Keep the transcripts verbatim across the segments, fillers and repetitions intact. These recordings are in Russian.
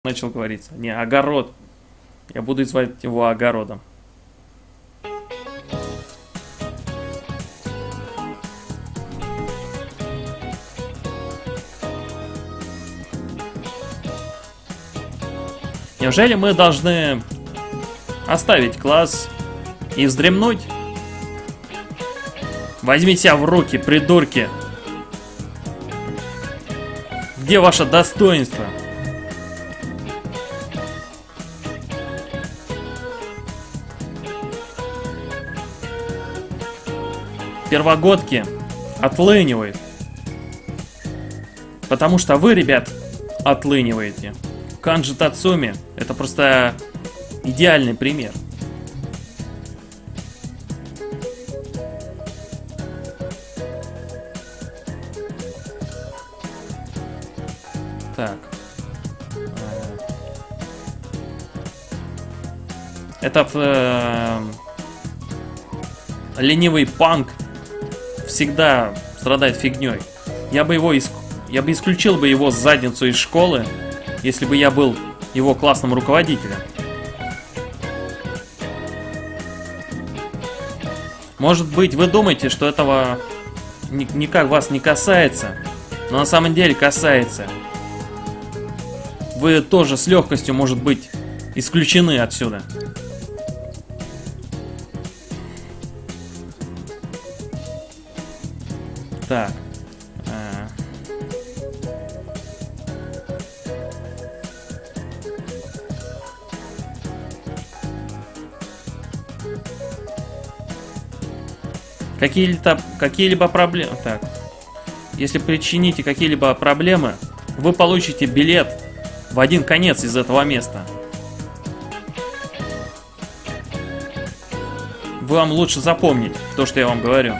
начал говориться. Не, огород. Я буду звать его огородом. Неужели мы должны оставить класс и вздремнуть? Возьмите себя в руки, придурки. Где ваше достоинство? Первогодки отлынивают. Потому что вы, ребят, отлыниваете. Канджи Тацуми — это просто идеальный пример. Так. Этот э, ленивый панк всегда страдает фигней. Я бы его иск... я бы исключил бы его задницу из школы, если бы я был его классным руководителем. Может быть, вы думаете, что этого ни никак вас не касается, но на самом деле касается. Вы тоже с легкостью, может быть, исключены отсюда. Так. А. Какие-либо какие-либо проблемы. Так. Если причините какие-либо проблемы, вы получите билет в один конец из этого места. Вам лучше запомнить то, что я вам говорю.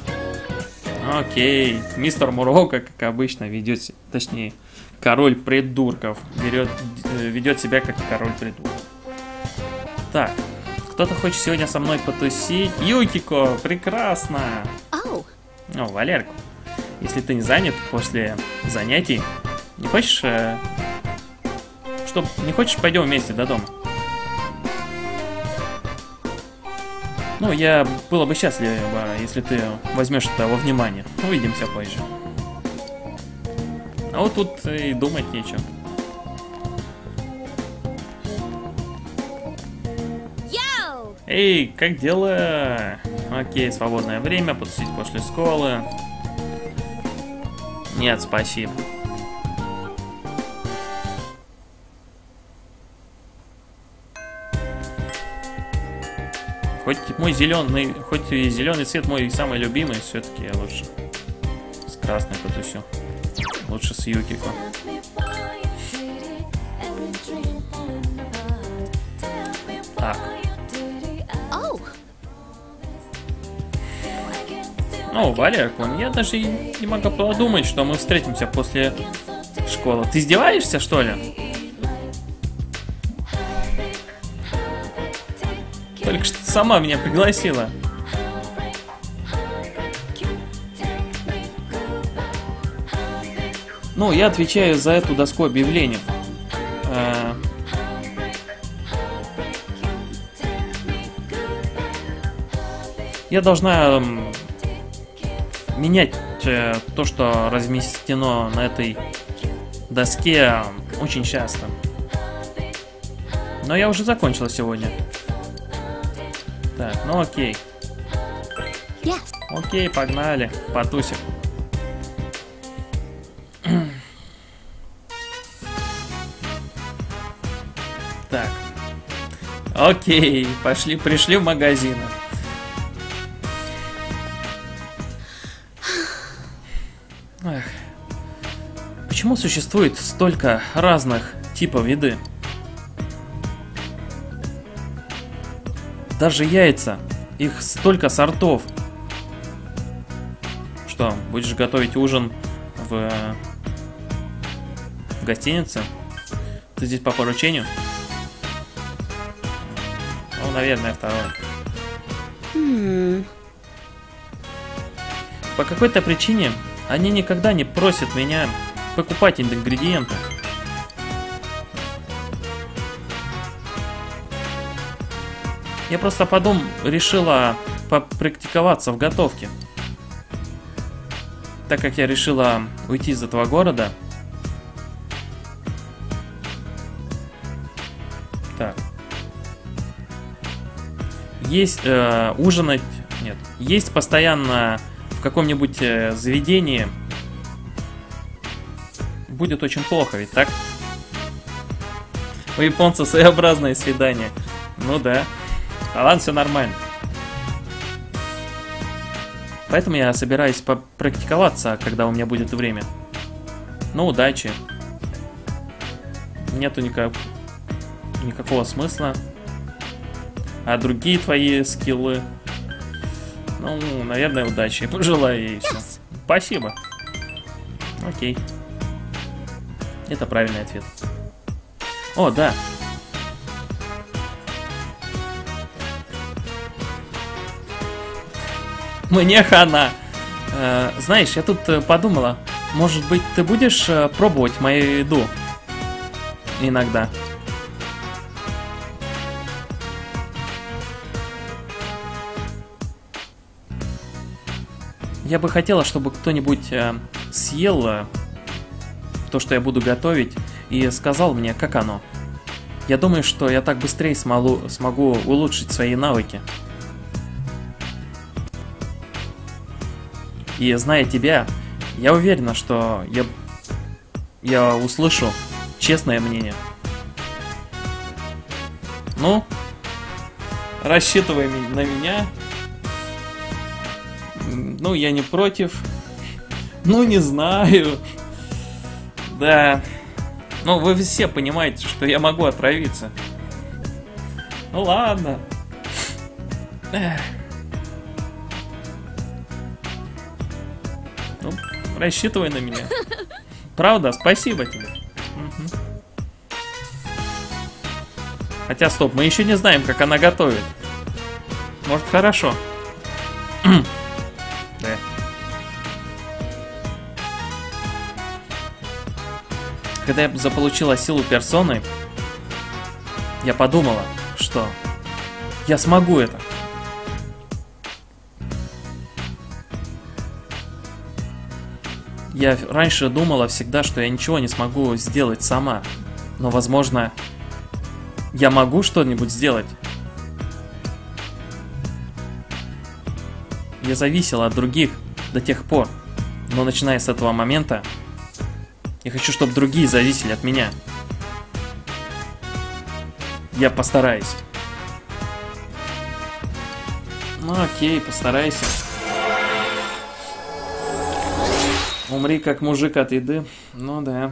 Окей, мистер Мурока, как обычно, ведет, точнее, король придурков, берет, ведет себя как король придурков. Так, кто-то хочет сегодня со мной потусить. Юкико, прекрасно. Oh. О, Валерку, если ты не занят после занятий, не хочешь, э, что, не хочешь, пойдем вместе до дома? Ну, я было бы счастлив, если ты возьмешь это во внимание. Увидимся позже. А вот тут и думать нечего. Йоу! Эй, как дела? Окей, свободное время, потусить после школы. Нет, спасибо. Хоть мой зеленый, хоть и зеленый цвет мой самый любимый, все-таки я лучше с красной потусю. Лучше с Юкико. Так. О, Валеркун, я даже не могу подумать, что мы встретимся после школы. Ты издеваешься, что ли? Только что сама меня пригласила. Ну, я отвечаю за эту доску объявлений. А... Я должна менять то, что разместено на этой доске, очень часто. Но я уже закончила сегодня. Так, ну окей. Yes. Окей, погнали. Потусим. Так. Окей, пошли, пришли в магазин. Эх. Почему существует столько разных типов еды? Даже яйца, их столько сортов. Что, будешь готовить ужин в, в гостинице? Ты здесь по поручению? Ну, наверное, второе. Hmm. По какой-то причине они никогда не просят меня покупать ингредиенты. Я просто подум... решила попрактиковаться в готовке. Так как я решила уйти из этого города. Так. Есть э, ужинать... Нет. Есть постоянно в каком-нибудь э, заведении. Будет очень плохо, ведь так? У японцев своеобразное свидание. Ну да. А ладно, все нормально. Поэтому я собираюсь попрактиковаться, когда у меня будет время. Ну, удачи. Нету никак... никакого смысла. А другие твои скиллы... Ну, наверное, удачи. Пожелаю ей все. Спасибо. Окей. Это правильный ответ. О, да. Мне хана. Э, знаешь, я тут э, подумала, может быть, ты будешь э, пробовать мою еду иногда. Я бы хотела, чтобы кто-нибудь э, съел э, то, что я буду готовить, и сказал мне, как оно. Я думаю, что я так быстрее смогу, смогу улучшить свои навыки. И зная тебя, я уверена, что я, я услышу честное мнение. Ну, рассчитывай на меня. Ну, я не против. Ну, не знаю. Да. Ну, вы все понимаете, что я могу отравиться. Ну, ладно. Эх. Ну, рассчитывай на меня. Правда? Спасибо тебе. Угу. Хотя, стоп, мы еще не знаем, как она готовит. Может, хорошо. Да. Когда я заполучила силу персоны, я подумала, что я смогу это. Я раньше думала всегда, что я ничего не смогу сделать сама. Но, возможно, я могу что-нибудь сделать. Я зависела от других до тех пор. Но начиная с этого момента, я хочу, чтобы другие зависели от меня. Я постараюсь. Ну окей, постарайся. Умри как мужик от еды. Ну да.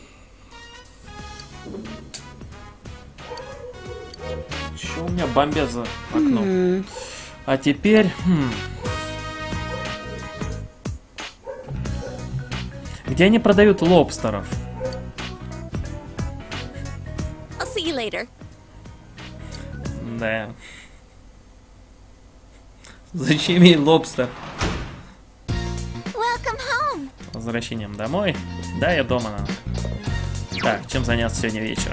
Чё у меня бомбят за окном? Mm-hmm. А теперь... Хм. Где они продают лобстеров? I'll see you later. Да. Зачем ей лобстер? Welcome home. Возвращением домой. Да, я дома. Надо. Так, чем заняться сегодня вечером?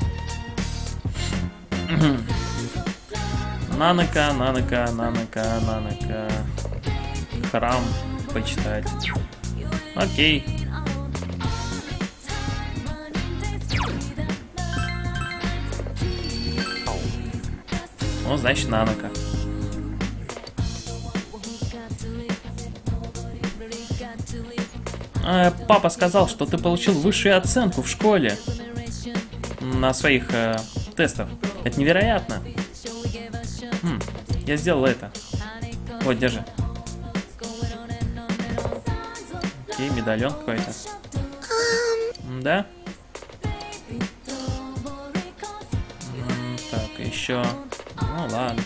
Нанока, нанока, нанока, нанока. Храм почитать. Окей. Ну, значит, нанока. А, папа сказал, что ты получил высшую оценку в школе на своих э, тестах. Это невероятно. Хм, я сделал это. Вот, держи. Окей, медальон какой-то. Да? М, так, еще... Ну ладно.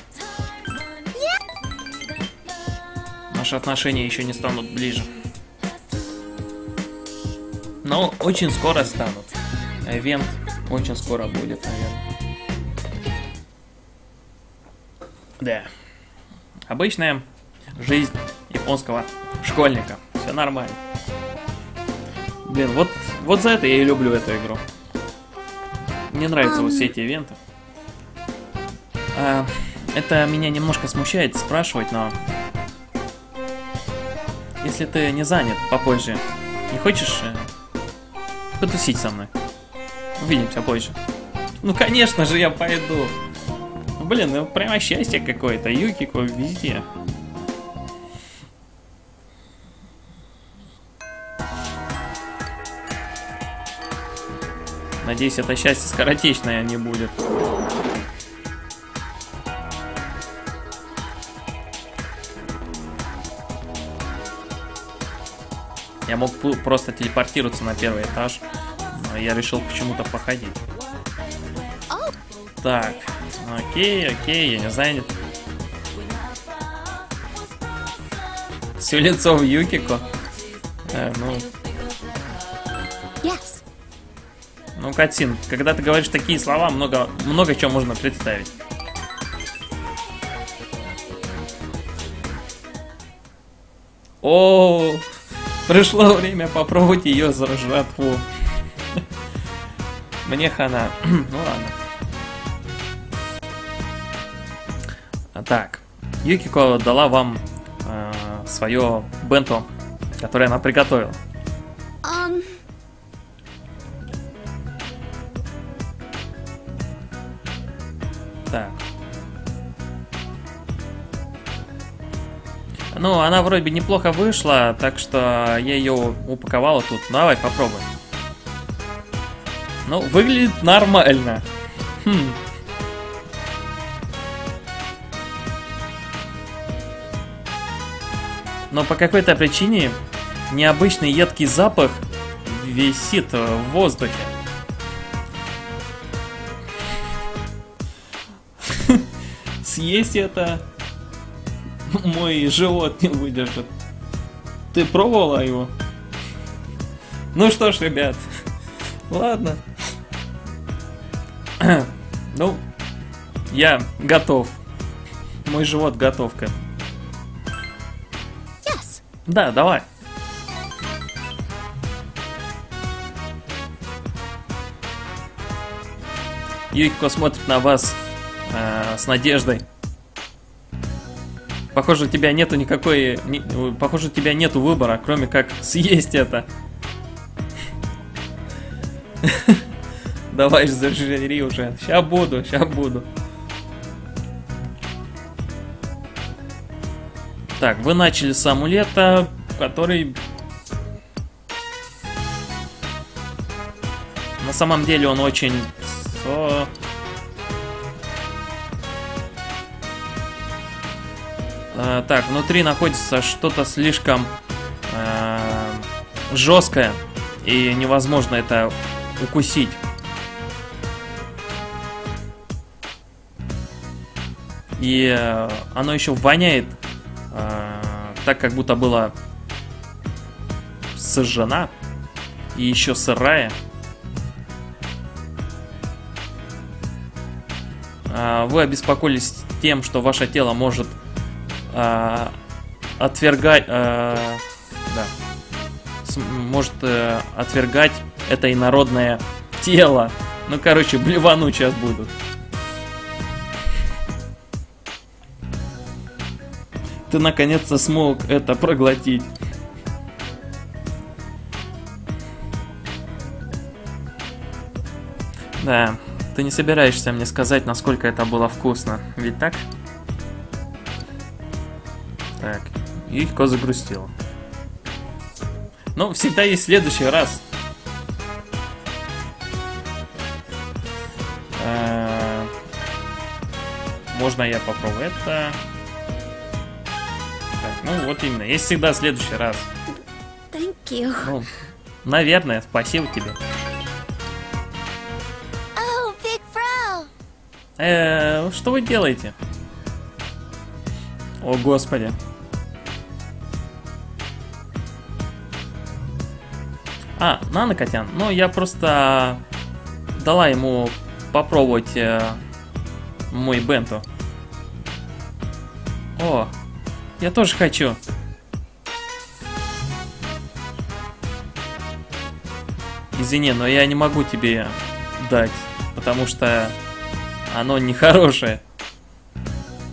Наши отношения еще не станут ближе. Но очень скоро станут. Ивент очень скоро будет, наверное. Да. Обычная жизнь японского школьника. Все нормально. Блин, вот, вот за это я и люблю эту игру. Мне нравятся um... вот все эти ивенты. А, Это меня немножко смущает спрашивать, но... Если ты не занят попозже, не хочешь э, потусить со мной? Увидимся позже. Ну, конечно же, я пойду. Блин, ну прямо счастье какое-то. Юкико везде. Надеюсь, это счастье скоротечное не будет. Я мог просто телепортироваться на первый этаж, но я решил почему-то походить. Так, окей, окей, я не занят. Все лицо в Юкико. Э, ну... Yes. Ну, Катсин, когда ты говоришь такие слова, много, много чего можно представить. О, пришло время попробовать ее за жратву. Мне хана. Ну ладно. Так, Юкико дала вам э, свое бенто, которое она приготовила. Um. Так. Ну, она вроде бы неплохо вышла, так что я ее упаковала тут. Давай, попробуй. Ну, выглядит нормально. Хм. Но по какой-то причине необычный едкий запах висит в воздухе. Съесть это мой живот не выдержит. Ты пробовала его? Ну что ж, ребят, ладно. Ну, я готов. Мой живот готовка. Yes. Да, давай. Юкико смотрит на вас э, с надеждой. Похоже, у тебя нету никакой... Не, похоже, у тебя нету выбора, кроме как съесть это. Давай же зажри уже. Ща буду, ща буду. Так, вы начали с амулета, который... На самом деле он очень... О... А, так, внутри находится что-то слишком а, жесткое, и невозможно это укусить. И а, оно еще воняет, а, так как будто было сожжена и еще сырая. А, вы обеспокоились тем, что ваше тело может а, отвергать, а, да, с, может а, отвергать это инородное тело. Ну, короче, блевану сейчас будут. Ты наконец-то смог это проглотить. Да, ты не собираешься мне сказать, насколько это было вкусно, ведь так? Так, Юкико загрустила. Ну, всегда есть следующий раз. А, можно я попробую это? Так, ну вот именно, есть всегда следующий раз. Thank you. Ну, наверное, спасибо тебе. Oh, Big Bro. Э, что вы делаете? О, господи. А, Нано-котян. Ну, я просто дала ему попробовать э, мой бенто. О, я тоже хочу. Извини, но я не могу тебе дать, потому что оно нехорошее.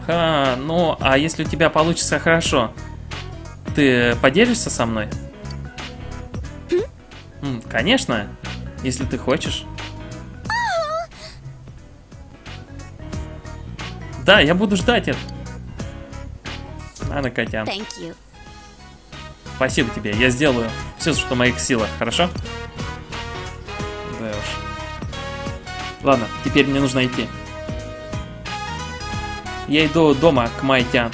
Ха, ну, а если у тебя получится хорошо, ты поделишься со мной? М, конечно, если ты хочешь. Да, я буду ждать это. Ладно, Катя. Thank you. Спасибо тебе, я сделаю все, что в моих силах, хорошо? Да уж. Ладно, теперь мне нужно идти. Я иду дома к Майтян.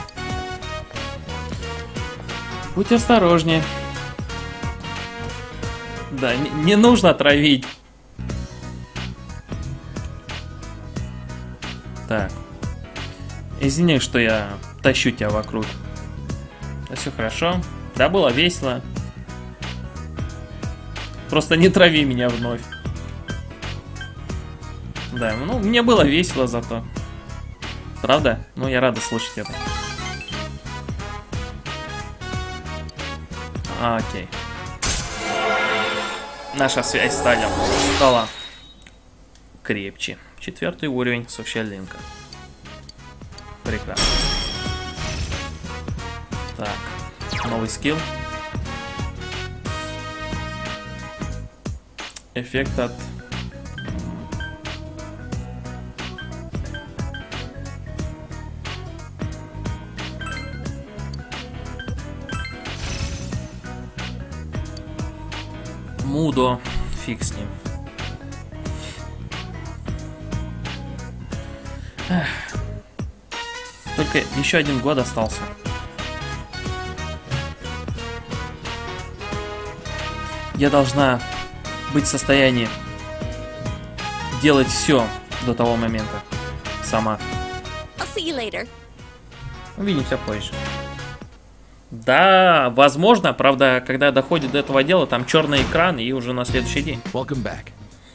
Будь осторожнее. Да, не, не нужно травить. Так. Извини, что я тащу тебя вокруг. Да все хорошо. Да, было весело. Просто не трави меня вновь. Да, ну, мне было весело зато. Правда? Ну, я рада слышать это. Окей. Наша связь стала, стала крепче. Четвертый уровень Social-Link. Прекрасно. Так, новый скилл. Эффект от... Мудо. Фиг с ним. Эх. Только еще один год остался. Я должна быть в состоянии делать все до того момента. Сама. I'll see you later. Увидимся позже. Да, возможно, правда, когда доходит до этого дела, там черный экран и уже на следующий день. Welcome back.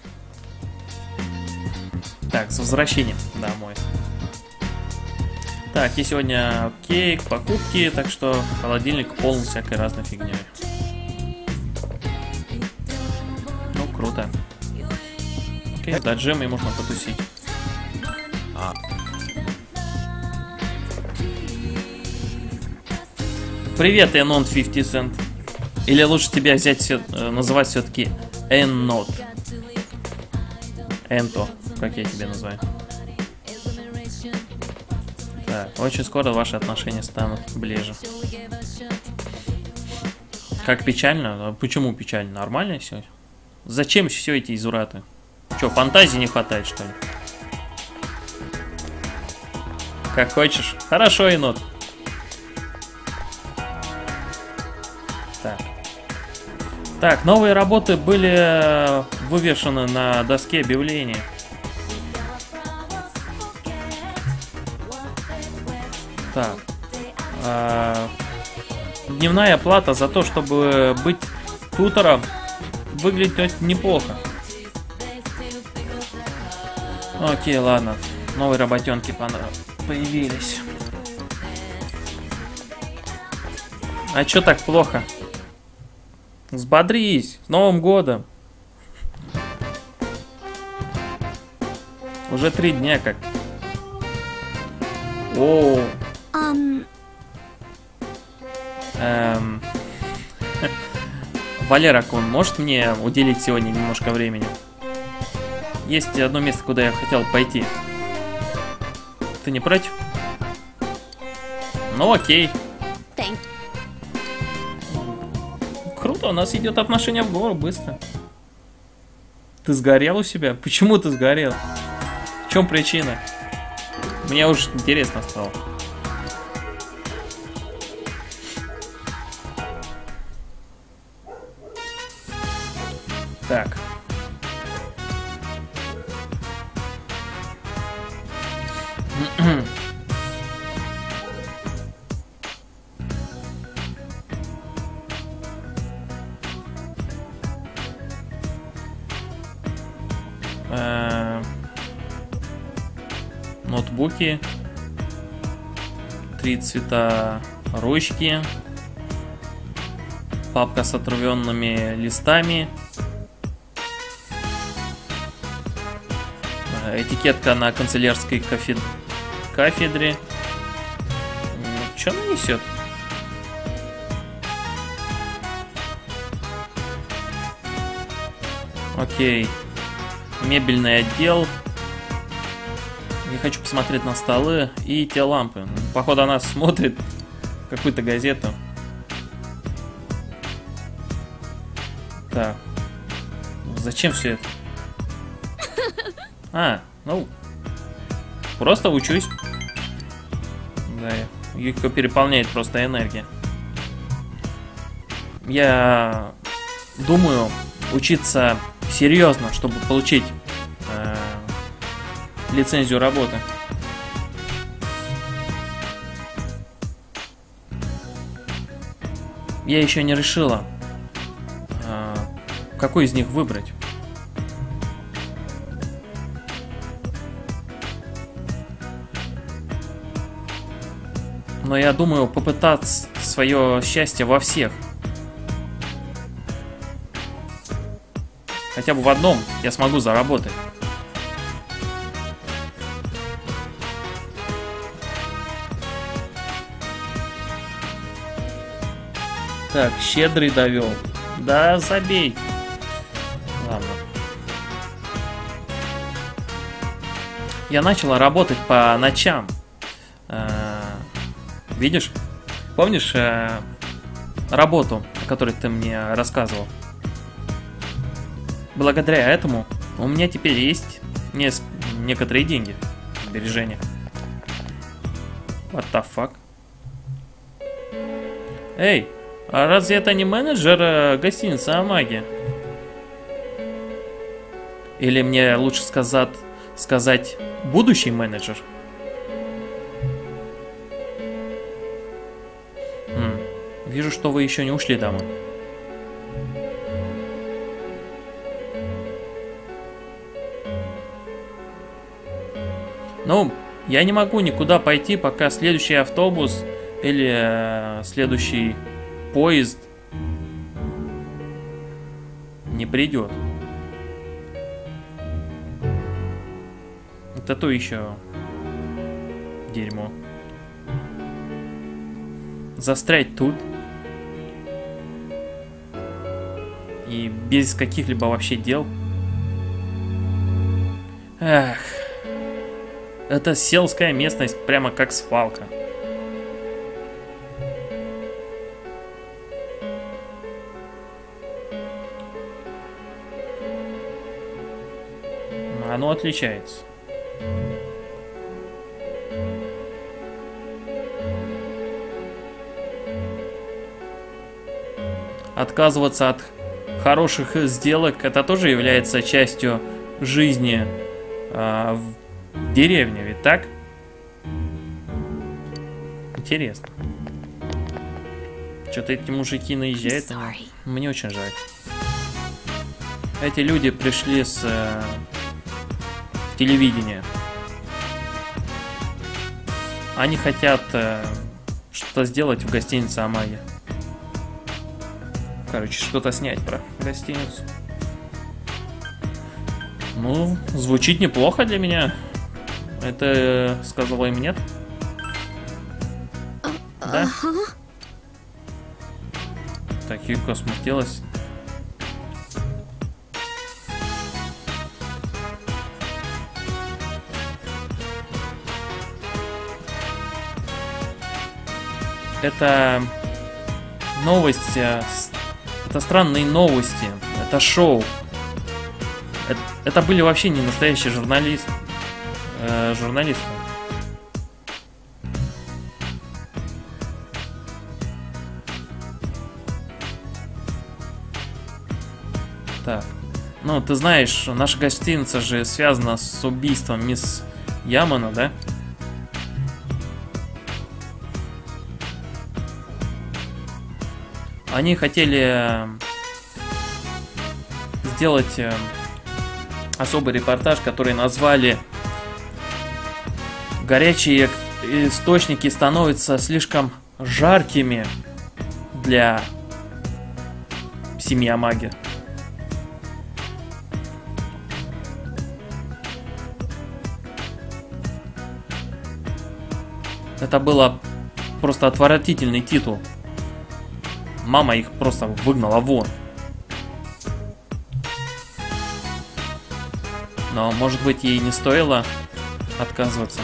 Так, с возвращением домой. Так, и сегодня кейк, покупки, так что холодильник полон всякой разной фигней. Ну, круто. Окей, да, джем и можно потусить. А. Привет, Энон пятьдесят Cent. Или лучше тебя взять, все, называть все-таки Эннот. Энто, как я тебя называю. Так, очень скоро ваши отношения станут ближе. Как печально? А почему печально? Нормально все? Зачем все эти изураты? Че, фантазии не хватает, что ли? Как хочешь. Хорошо, енот. Так. Так, новые работы были вывешены на доске объявлений. Так. А, дневная плата за то, чтобы быть тутором, выглядит неплохо. Окей, ладно. Новые работенки появились. А чё так плохо? Взбодрись! С Новым годом! Уже три дня как. О. Um. Эм. Валера Кун, может мне уделить сегодня немножко времени? Есть одно место, куда я хотел пойти. Ты не против? Ну окей. Thank. Круто, у нас идет отношение в гору быстро. Ты сгорел у себя? Почему ты сгорел? В чем причина? Мне уж интересно стало. Так. Ноутбуки. Три цвета ручки. Папка с отрубленными листами. Этикетка на канцелярской кафе... кафедре. Что она несет? Окей. Мебельный отдел. Я хочу посмотреть на столы и те лампы. Походу она смотрит какую-то газету. Так. Зачем все это? А, ну. Просто учусь. Да, Юкико переполняет просто энергия. Я думаю учиться серьезно, чтобы получить э, лицензию работы. Я еще не решила, э, какой из них выбрать. Но я думаю попытаться свое счастье во всех. Хотя бы в одном я смогу заработать. Так, щедрый довел. Да, забей. Ладно. Я начала работать по ночам. Видишь? Помнишь э, работу, о которой ты мне рассказывал? Благодаря этому у меня теперь есть не некоторые деньги, сбережения. What the fuck? Эй, а разве это не менеджер э, гостиницы Амаги? Или мне лучше сказать, сказать будущий менеджер? Вижу, что вы еще не ушли домой. Ну, я не могу никуда пойти, пока следующий автобус или э, следующий поезд не придет. Это то еще дерьмо. Застрять тут и без каких-либо вообще дел. Эх, это сельская местность, прямо как свалка. Оно отличается. Отказываться от хороших сделок — это тоже является частью жизни э, в деревне, ведь так? Интересно. Что-то эти мужики наезжают. Мне очень жаль. Эти люди пришли с э, телевидения. Они хотят э, что-то сделать в гостинице Амаги. Короче, что-то снять про гостиницу. Ну, звучит неплохо для меня. Это сказала им нет? Да? Так, Юко смутилась. Это новость. Это странные новости. Это шоу. Это, это были вообще не настоящие журналисты. Э, журналисты. Так. Ну, ты знаешь, наша гостиница же связана с убийством мисс Ямано, да? Они хотели сделать особый репортаж, который назвали «Горячие источники становятся слишком жаркими для семьи Амаги». Это было просто отвратительный титул. Мама их просто выгнала вон. Но, может быть, ей не стоило отказываться.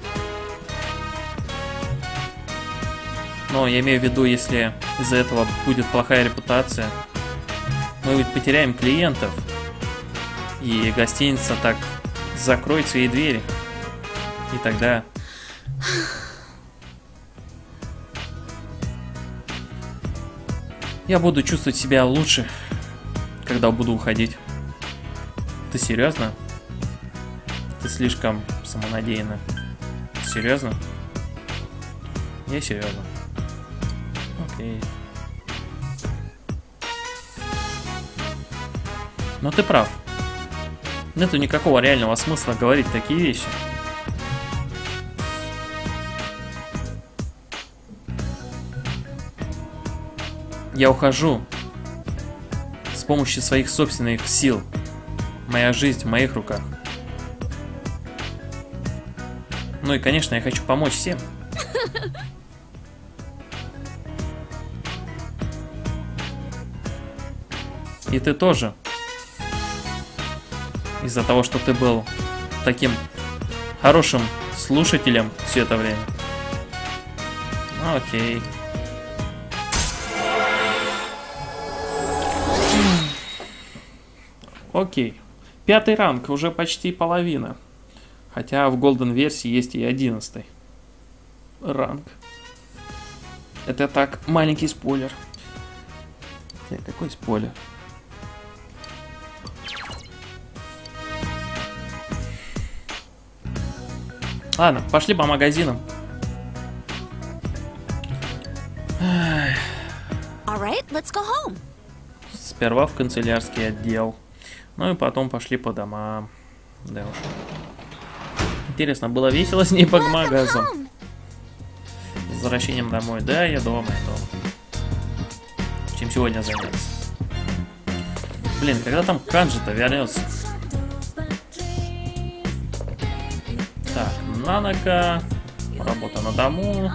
Но я имею в виду, если из-за этого будет плохая репутация, мы ведь потеряем клиентов. И гостиница так закроет свои двери. И тогда... Я буду чувствовать себя лучше, когда буду уходить. Ты серьезно? Ты слишком самонадеянна. Серьезно? Я серьезно. Окей. Но ты прав. Нету никакого реального смысла говорить такие вещи. Я ухожу с помощью своих собственных сил. Моя жизнь в моих руках. Ну и, конечно, я хочу помочь всем. И ты тоже. Из-за того, что ты был таким хорошим слушателем все это время. Ну, окей. Окей. Пятый ранг, уже почти половина. Хотя в Golden версии есть и одиннадцатый ранг. Это так, маленький спойлер. Какой спойлер? Ладно, пошли по магазинам. Alright, let's go home. Сперва в канцелярский отдел. Ну и потом пошли по домам. Да уж. Интересно, было весело с ней по магазам. С возвращением домой. Да, я дома, я дома. Чем сегодня заняться? Блин, когда там Канджи-то вернется? Так, Нанака. Работа на дому.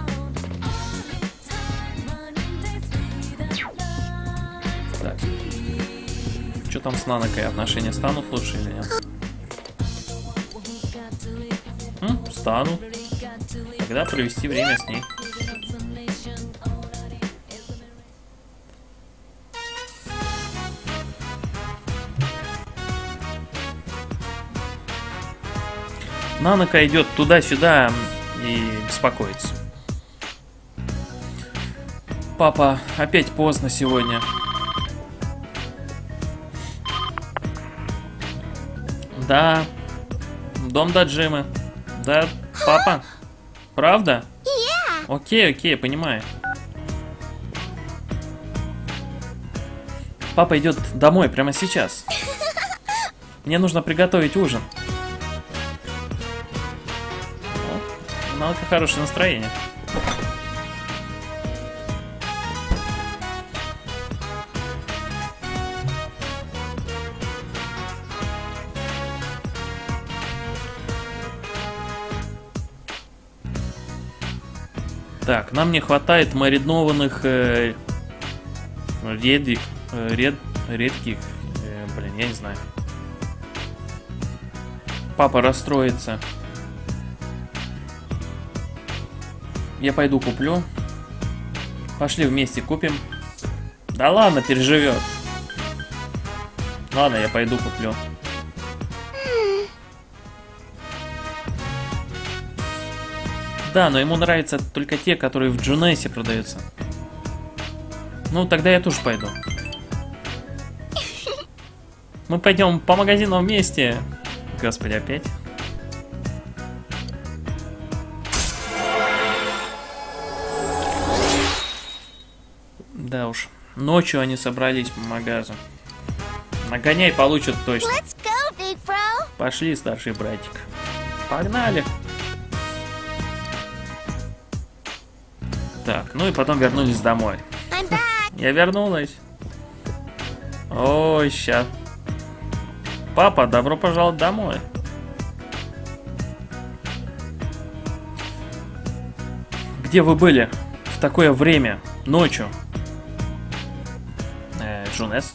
Так. Что там с Нанакой? Отношения станут лучше или нет? М? Станут. Тогда провести время с ней. Нанака идет туда-сюда и беспокоится. Папа, опять поздно сегодня. Да. Дом Даджимы. Да, папа. Правда? Окей, окей, понимаю. Папа идет домой прямо сейчас. Мне нужно приготовить ужин. У Нанака хорошее настроение. Так, нам не хватает маринованных э, редик, э, ред, редких, э, блин, я не знаю. Папа расстроится. Я пойду куплю. Пошли вместе купим. Да ладно, переживет. Ладно, я пойду куплю. Да, но ему нравятся только те, которые в Джунессе продаются. Ну, тогда я тоже пойду. Мы пойдем по магазинам вместе. Господи, опять. Да уж. Ночью они собрались по магазу. Нагоняй получат точно. Let's go, big bro. Пошли, старший братик. Погнали. Так, ну и потом вернулись домой. I'm back. Я вернулась. Ой, ща. Папа, добро пожаловать домой. Где вы были в такое время, ночью? Э, Джунес?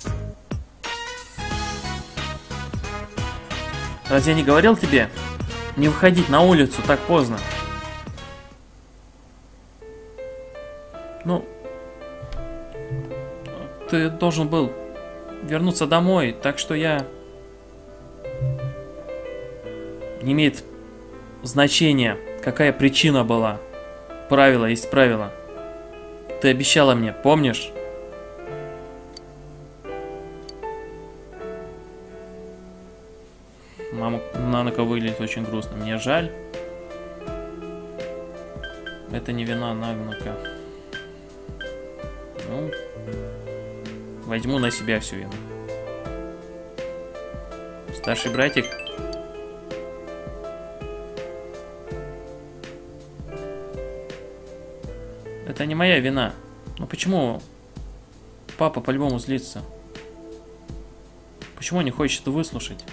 Разве я не говорил тебе не выходить на улицу так поздно? Ну, ты должен был вернуться домой, так что я... Не имеет значения, какая причина была. Правило есть правило. Ты обещала мне, помнишь? Мама Нанока выглядит очень грустно. Мне жаль. Это не вина Нанока. Ну, возьму на себя всю вину. Старший братик. Это не моя вина. Но почему папа по-любому злится? Почему не хочет выслушать?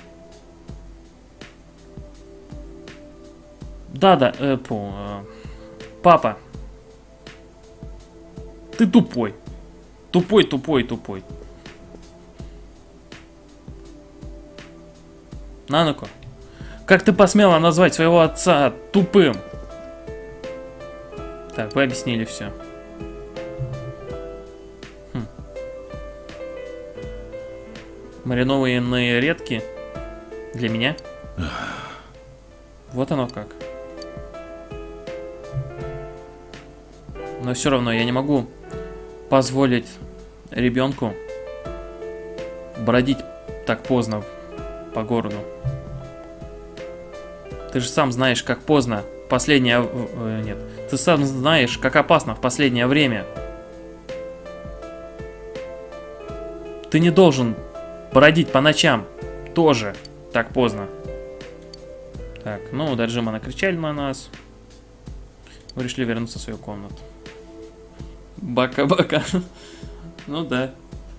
Да-да, э, пу, э, папа. Ты тупой. Тупой, тупой, тупой. Наноко, как ты посмела назвать своего отца тупым? Так, вы объяснили все. Хм. Маринованные редки для меня? Вот оно как. Но все равно я не могу позволить ребенку бродить так поздно по городу. Ты же сам знаешь, как поздно последнее... Э, нет. Ты сам знаешь, как опасно в последнее время. Ты не должен бродить по ночам тоже так поздно. Так, ну, Даджима накричали на нас. Мы решили вернуться в свою комнату. Бака-бака. Ну да.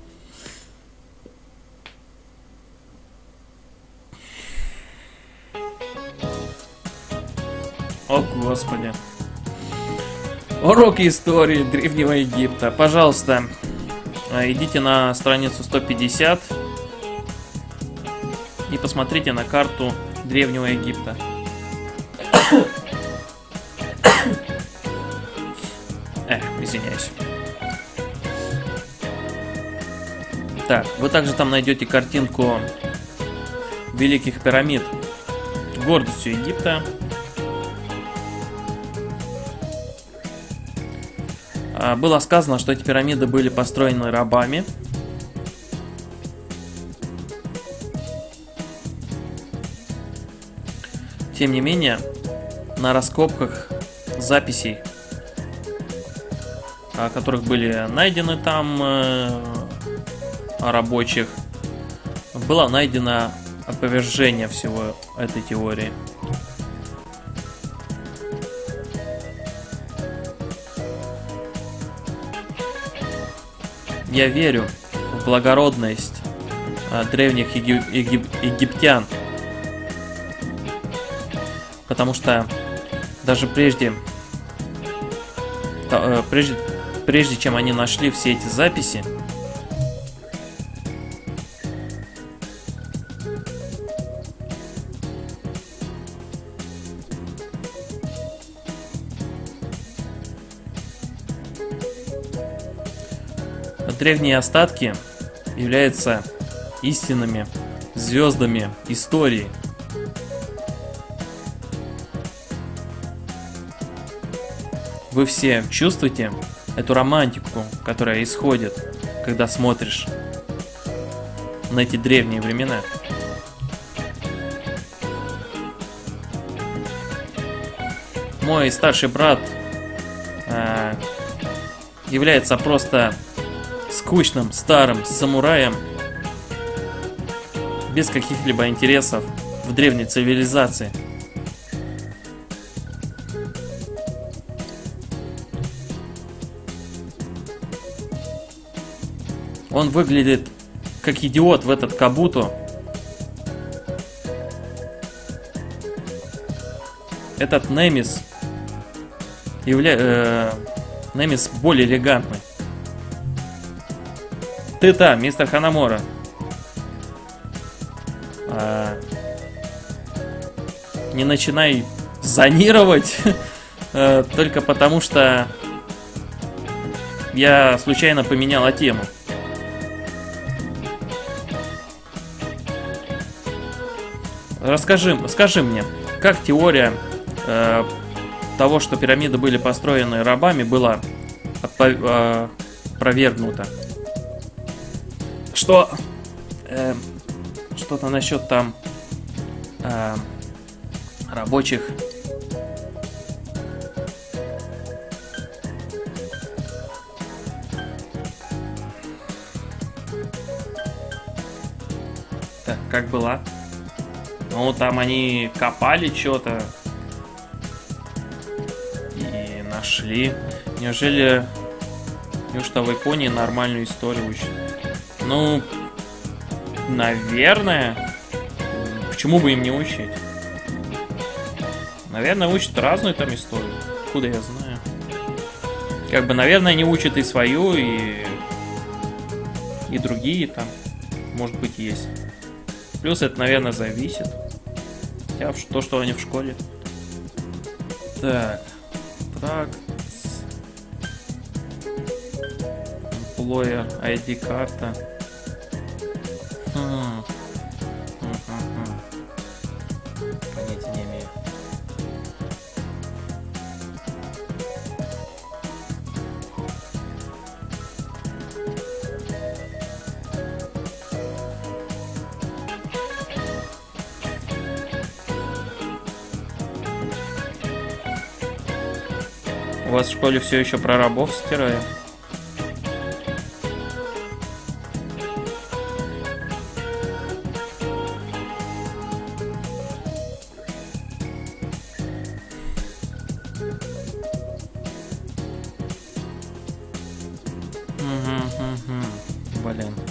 О, Господи. Уроки истории Древнего Египта. Пожалуйста, идите на страницу сто пятьдесят и посмотрите на карту Древнего Египта. Эх, извиняюсь. Так, вы также там найдете картинку Великих пирамид, гордостью Египта. Было сказано, что эти пирамиды были построены рабами. Тем не менее, на раскопках записей, которых были найдены там э, рабочих, было найдено опровержение всего этой теории. Я верю в благородность э, древних егип егип египтян, потому что даже прежде, э, прежде, прежде чем они нашли все эти записи, древние остатки являются истинными звездами истории. Вы все чувствуете эту романтику, которая исходит, когда смотришь на эти древние времена. Мой старший брат э, является просто скучным старым самураем без каких-либо интересов в древней цивилизации. Он выглядит как идиот в этот кабуто. Этот Немис явля... э, Немис более элегантный. Ты там, мистер Ханамора. А... Не начинай зонировать э, только потому, что я случайно поменяла тему. Расскажи, скажи мне, как теория э, того, что пирамиды были построены рабами, была отпо- э, опровергнута? Что э, что-то насчет там э, рабочих. Так, как была? Ну, там они копали что-то и нашли. Неужели... Неужто в Японии нормальную историю учат? Ну, наверное. Почему бы им не учить? Наверное, учат разную там историю. Откуда я знаю? Как бы, наверное, они учат и свою, и... И другие там, может быть, есть. Плюс это, наверное, зависит. Хотя то, что они в школе. Так. Так. Employer ай ди карта. Хм. Понятия не имею. У вас в школе все еще про рабов стирают? Блин.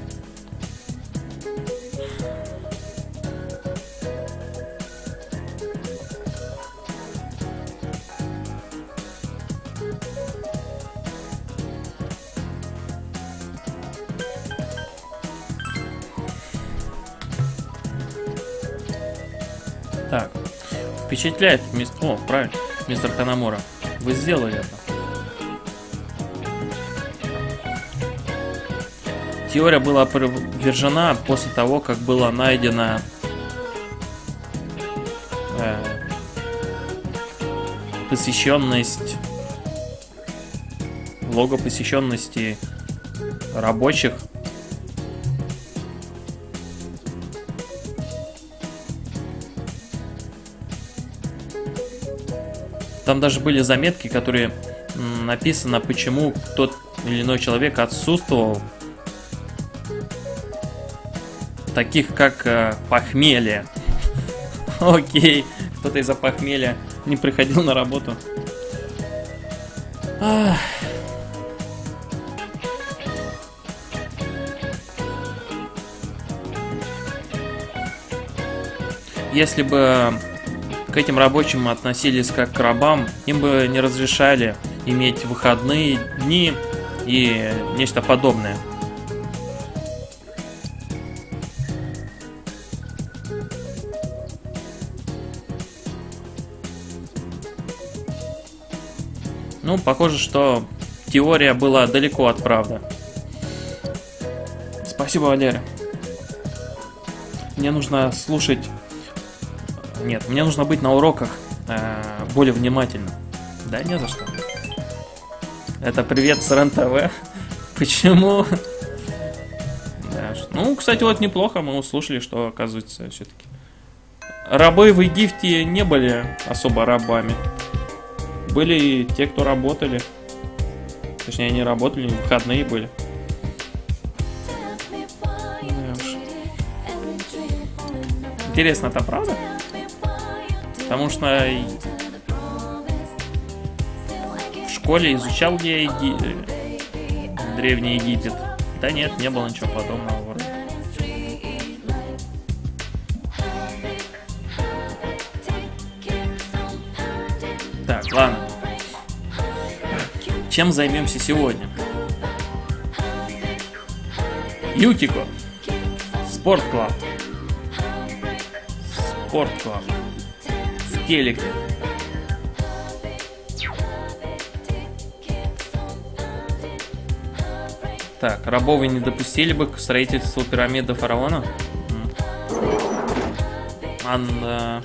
Так, впечатляет мистер... О, правильно, мистер Ханамора. Вы сделали это. Теория была опровержена после того, как была найдена э, посещенность, лого посещенности рабочих. Там даже были заметки, которые м, написано, почему тот или иной человек отсутствовал. Таких как э, похмелье. Окей, кто-то из-за похмелья не приходил на работу. Ах. Если бы к этим рабочим относились как к рабам, им бы не разрешали иметь выходные дни и нечто подобное. Ну, похоже, что теория была далеко от правды. Спасибо, Валера. Мне нужно слушать... Нет, мне нужно быть на уроках э, более внимательным. Да, не за что. Это привет с РЕН-ТВ. Почему? Да. Ну, кстати, вот неплохо. Мы услышали, что, оказывается, все-таки рабы в Египте не были особо рабами. Были и те, кто работали. Точнее, они работали, выходные были. Да уж. Интересно, это правда? Потому что в школе изучал я Еги... Древний Египет. Да нет, не было ничего подобного вроде. Так, ладно. Чем займемся сегодня? Юкико. Спорт-клаб. Спорт-клаб. В телеке. Так, рабов не допустили бы к строительству пирамиды фараона? Анна...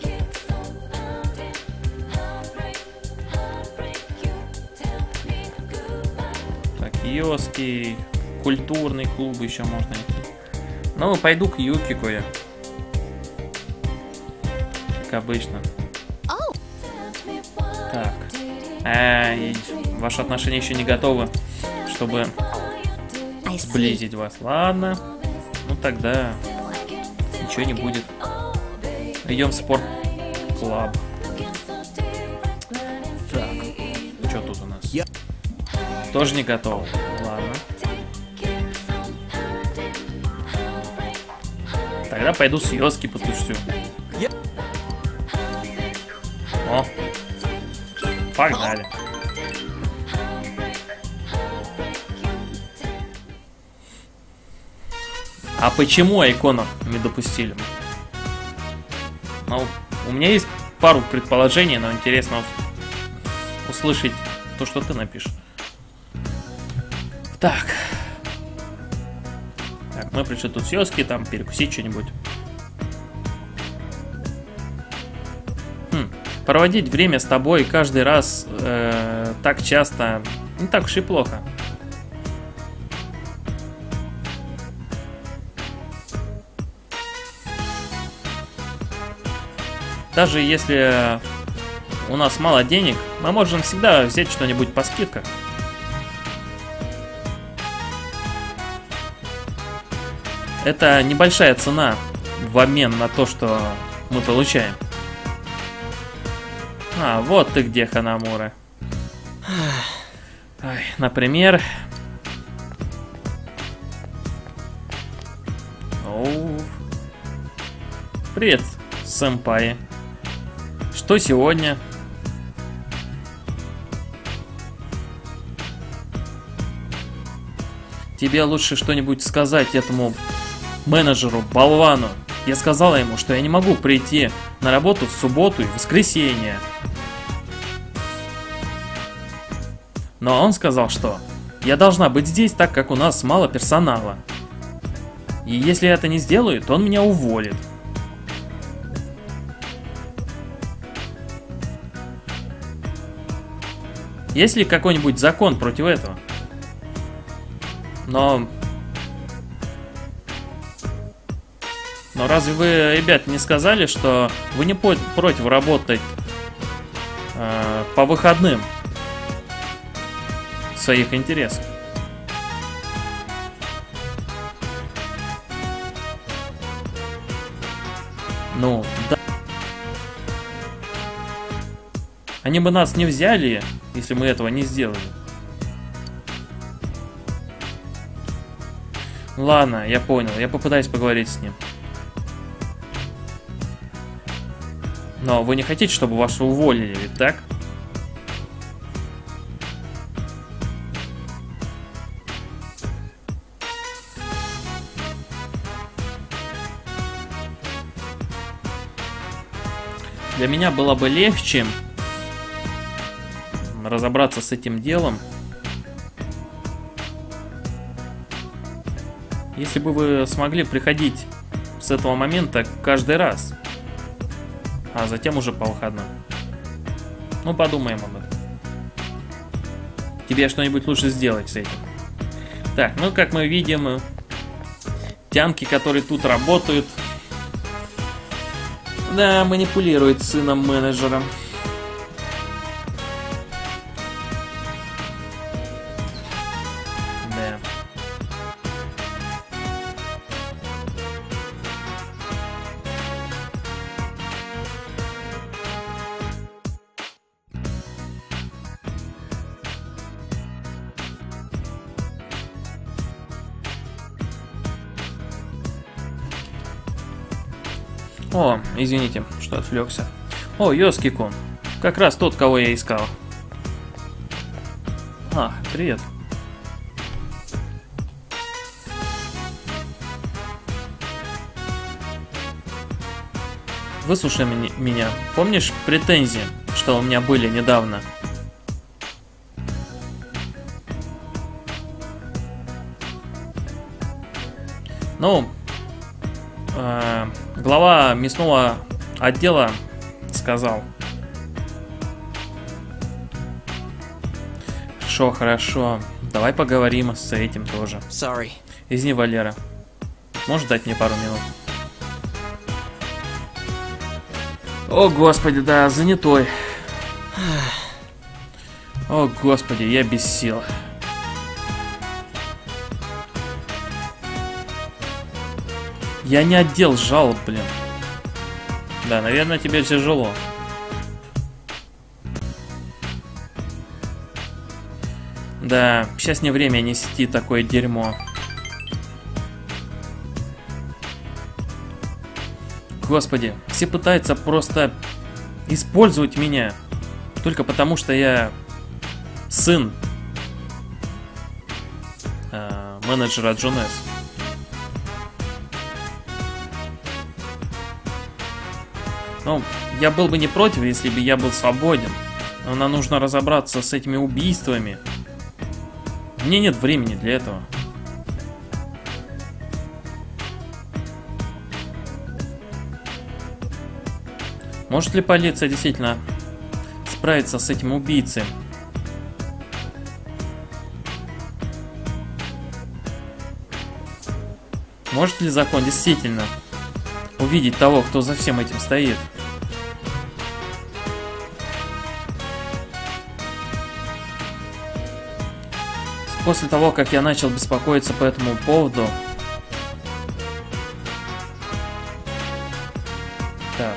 Так, киоски, культурный клуб еще можно идти. Ну, пойду к Юкико я. Как обычно. Так. Эй, ваши отношения еще не готовы, чтобы сблизить вас. Ладно. Ну тогда ничего не будет. Идем в спорт-клаб. Так. Что тут у нас? Тоже не готов. Ладно. Тогда пойду с Йоски потусю. О. Погнали. А почему Айкона не допустили? Ну, у меня есть пару предположений, но интересно услышать то, что ты напишешь. Так. Так, мы пришли тут с Йоски, там перекусить что-нибудь. Хм. Проводить время с тобой каждый раз э, так часто не так уж и плохо. Даже если у нас мало денег, мы можем всегда взять что-нибудь по скидкам. Это небольшая цена в обмен на то, что мы получаем. А, вот ты где, Ханамура. Ой, например... Оу. Привет, сэмпай. Что сегодня? Тебе лучше что-нибудь сказать этому менеджеру, болвану. Я сказала ему, что я не могу прийти на работу в субботу и воскресенье. Но он сказал, что я должна быть здесь, так как у нас мало персонала. И если я это не сделаю, то он меня уволит. Есть ли какой-нибудь закон против этого? Но... Но разве вы, ребят, не сказали, что вы не против работать э, по выходным в своих интересах? Ну, да. Они бы нас не взяли, если мы этого не сделали. Ладно, я понял. Я попытаюсь поговорить с ним. Но вы не хотите, чтобы вас уволили, ведь так? Для меня было бы легче разобраться с этим делом, если бы вы смогли приходить с этого момента каждый раз, а затем уже по выходным. Ну, подумаем об этом. Тебе что-нибудь лучше сделать с этим. Так, ну, как мы видим, тянки, которые тут работают, да, манипулируют сыном менеджера. Да. О, извините, что отвлекся. О, Йоски-кун. Как раз тот, кого я искал. А, привет. Выслушай меня. Помнишь претензии, что у меня были недавно? Ну, э, глава мясного отдела сказал. Хорошо, хорошо. Давай поговорим с этим тоже. Sorry. Извини, Валера. Можешь дать мне пару минут? О, господи, да, занятой. О, господи, я без сил. Я не отдел жалоб, блин. Да, наверное, тебе тяжело. Да, сейчас не время нести такое дерьмо. Господи, все пытаются просто использовать меня. Только потому, что я сын э, менеджера Джонес. Ну, я был бы не против, если бы я был свободен. Но нам нужно разобраться с этими убийствами. Мне нет времени для этого. Может ли полиция действительно справиться с этим убийцей? Может ли закон действительно увидеть того, кто за всем этим стоит? После того, как я начал беспокоиться по этому поводу... Так.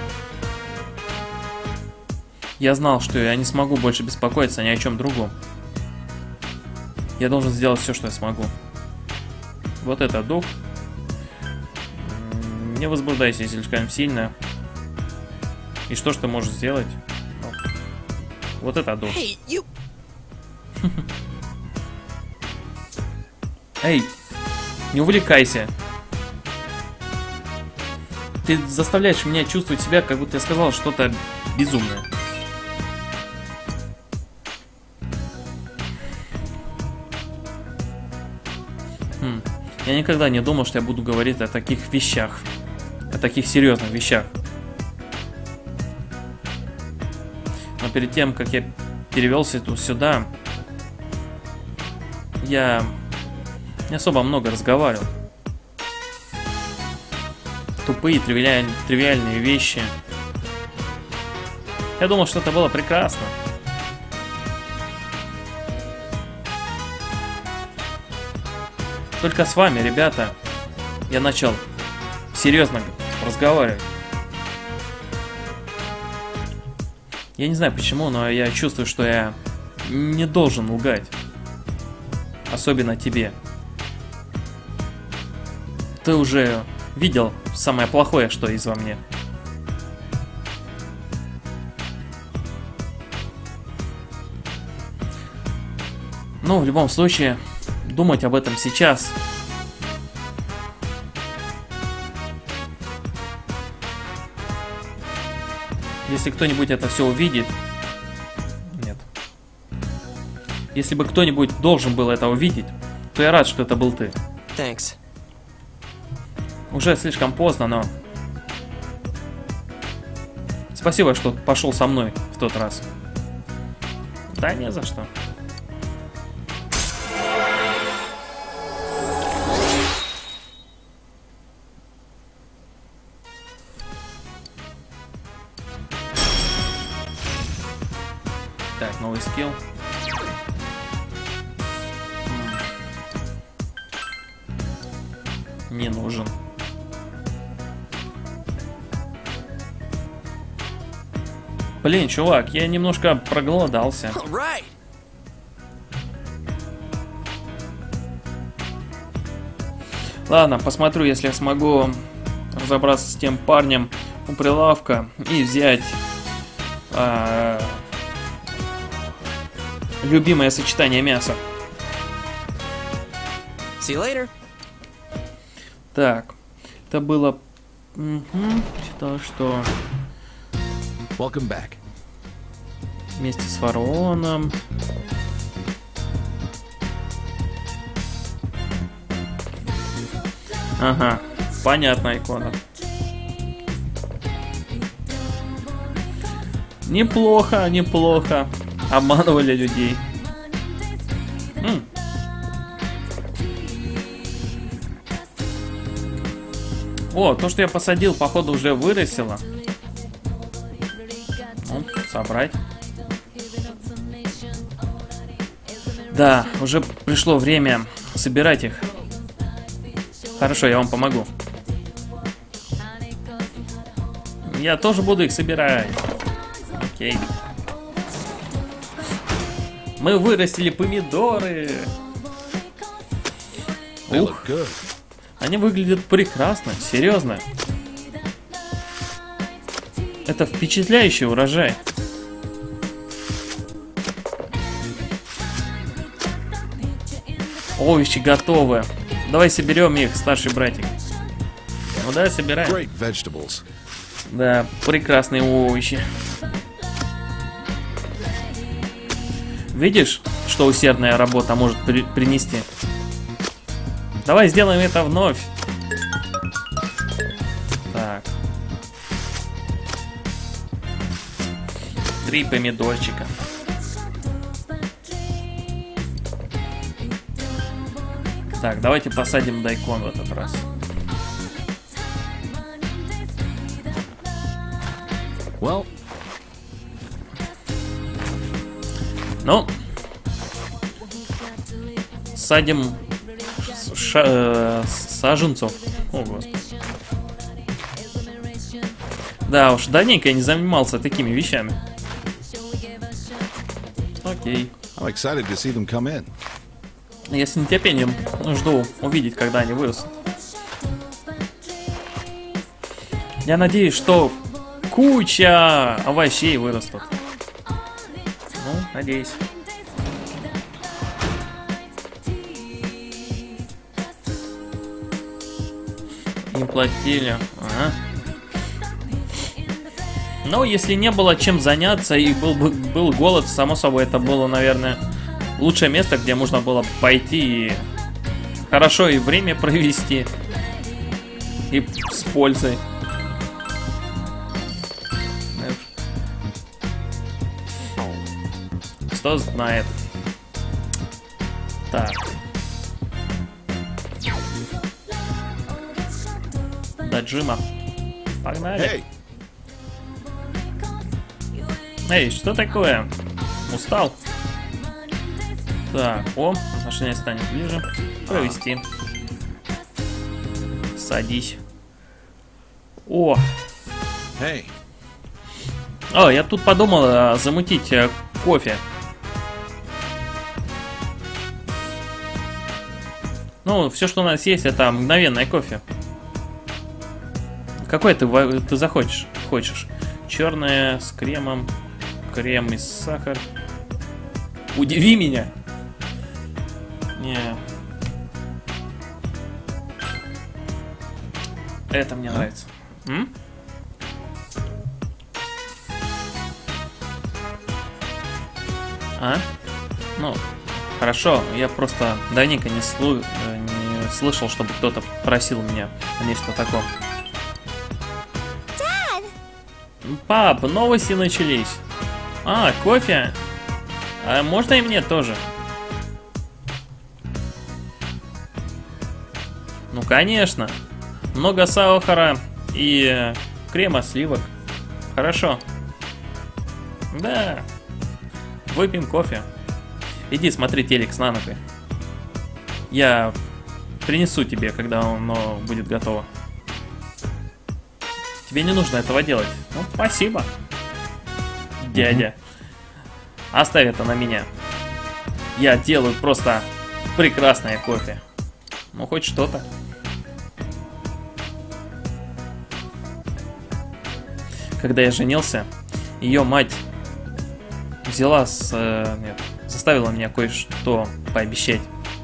Я знал, что я не смогу больше беспокоиться ни о чем другом. Я должен сделать все, что я смогу. Вот это дух. Не возбуждайся слишком сильно. И что ж ты можешь сделать? Вот это дух. Hey, you... Эй, не увлекайся. Ты заставляешь меня чувствовать себя, как будто я сказал что-то безумное. Хм. Я никогда не думал, что я буду говорить о таких вещах. О таких серьезных вещах. Но перед тем, как я перевелся сюда, я не особо много разговаривал. Тупые, тривиальные, тривиальные вещи. Я думал, что это было прекрасно. Только с вами, ребята, я начал серьезно разговаривать. Я не знаю почему, но я чувствую, что я не должен лгать. Особенно тебе. Ты уже видел самое плохое, что есть во мне. Ну, в любом случае, думать об этом сейчас. Если кто-нибудь это все увидит... Нет. Если бы кто-нибудь должен был это увидеть, то я рад, что это был ты. Thanks. Уже слишком поздно, но... Спасибо, что пошел со мной в тот раз. Да не за что. Так, новый скилл. Не нужен. Блин, чувак, я немножко проголодался. Right. Ладно, посмотрю, если я смогу разобраться с тем парнем у прилавка и взять... А... Любимое сочетание мяса. See you later. Так, это было... Угу. Считал, что Welcome back. вместе с фараоном... Ага, понятная икона. Неплохо, неплохо. Обманывали людей. М. О, то, что я посадил, походу, уже вырастило. Ну, собрать. Да, уже пришло время собирать их. Хорошо, я вам помогу. Я тоже буду их собирать. Окей. Мы вырастили помидоры. They Ух, look good. они выглядят прекрасно, серьезно. Это впечатляющий урожай. Овощи готовы. Давай соберем их, старший братик. Ну да, собираем. Great vegetables. Да, прекрасные овощи. Видишь, что усердная работа может при принести? Давай сделаем это вновь. Так. Три помидорчика. Так, давайте посадим дайкон в этот раз. Well, Ну, садим ша э, саженцов. О, господи. Да уж, давненько я не занимался такими вещами. Окей. I'm excited to see them come in. Я с нетерпением жду увидеть, когда они вырастут. Я надеюсь, что куча овощей вырастут. Ну, надеюсь. Им платили. Ага. Но если не было чем заняться и был, был голод, само собой, это было, наверное, лучшее место, где можно было пойти и хорошо и время провести, и с пользой. Кто знает. Так. До Джима. Погнали. Hey, Эй, что такое? Устал? Так, о, отношение станет ближе. Провести. Садись. О, hey. о, я тут подумал а, замутить а, кофе. Ну, все, что у нас есть, это мгновенное кофе. Какой ты, во- ты захочешь? Хочешь? Черное с кремом, крем и сахар. Удиви меня. Не. Это мне нравится. М? А? Ну, хорошо. Я просто давненько не, слу... э, не слышал, чтобы кто-то просил меня о нечто таком. Пап, новости начались. А, кофе? А можно и мне тоже? Ну, конечно. Много сахара и э, крема сливок. Хорошо. Да. Выпьем кофе. Иди смотри телек с Нанокой. Я принесу тебе, когда оно будет готово. Тебе не нужно этого делать. Ну, спасибо, дядя. Оставь это на меня. Я делаю просто прекрасное кофе. Ну, хоть что-то. Когда я женился, ее мать взяла с... Э, нет, заставила меня кое-что пообещать.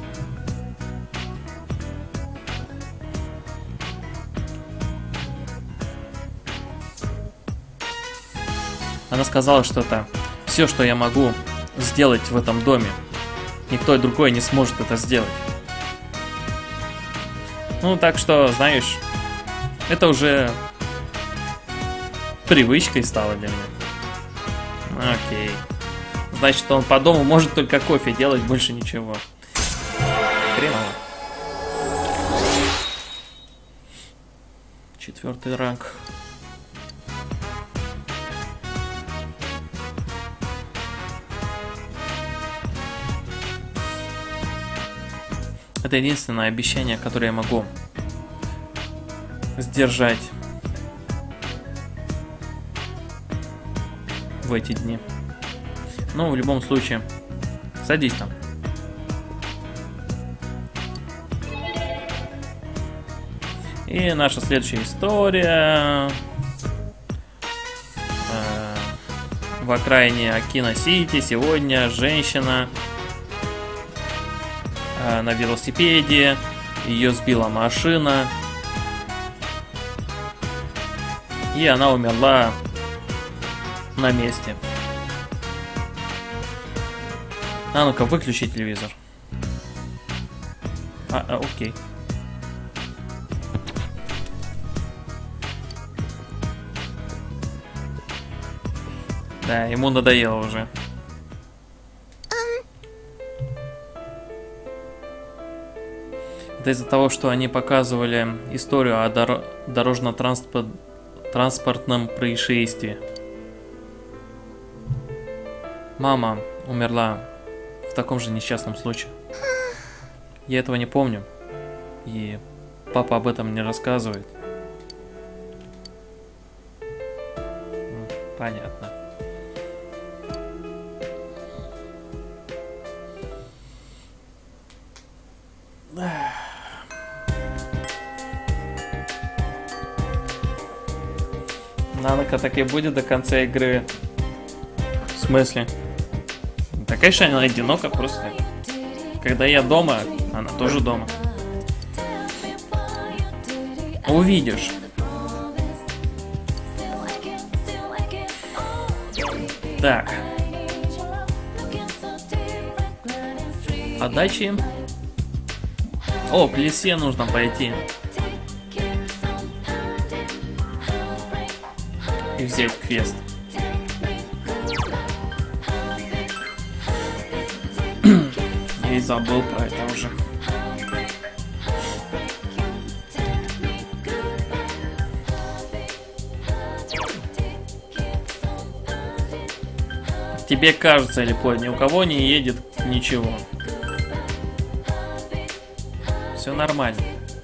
Она сказала, что это все, что я могу сделать в этом доме. Никто другой не сможет это сделать. Ну, так что, знаешь, это уже привычкой стало для меня. Окей. Значит, он по дому может только кофе делать, больше ничего. Хреново. Четвертый ранг. Это единственное обещание, которое я могу сдержать в эти дни. Ну, в любом случае, садись там. И наша следующая история. Э, в окраине Акино-Сити сегодня женщина э, на велосипеде. Ее сбила машина. И она умерла на месте. А ну-ка, выключи телевизор. А, а, окей. Да, ему надоело уже. Это из-за того, что они показывали историю о дор- дорожно-транспортном происшествии. Мама умерла в таком же несчастном случае. Я этого не помню. И папа об этом не рассказывает. Понятно. Нанока так и будет до конца игры. В смысле? Да, конечно, она одинока просто. Когда я дома, она тоже дома. Увидишь. Так. Отдачи. О, к лесе нужно пойти. И взять квест. Я и забыл про это уже. Тебе кажется, или по ни у кого не едет ничего. Все нормально.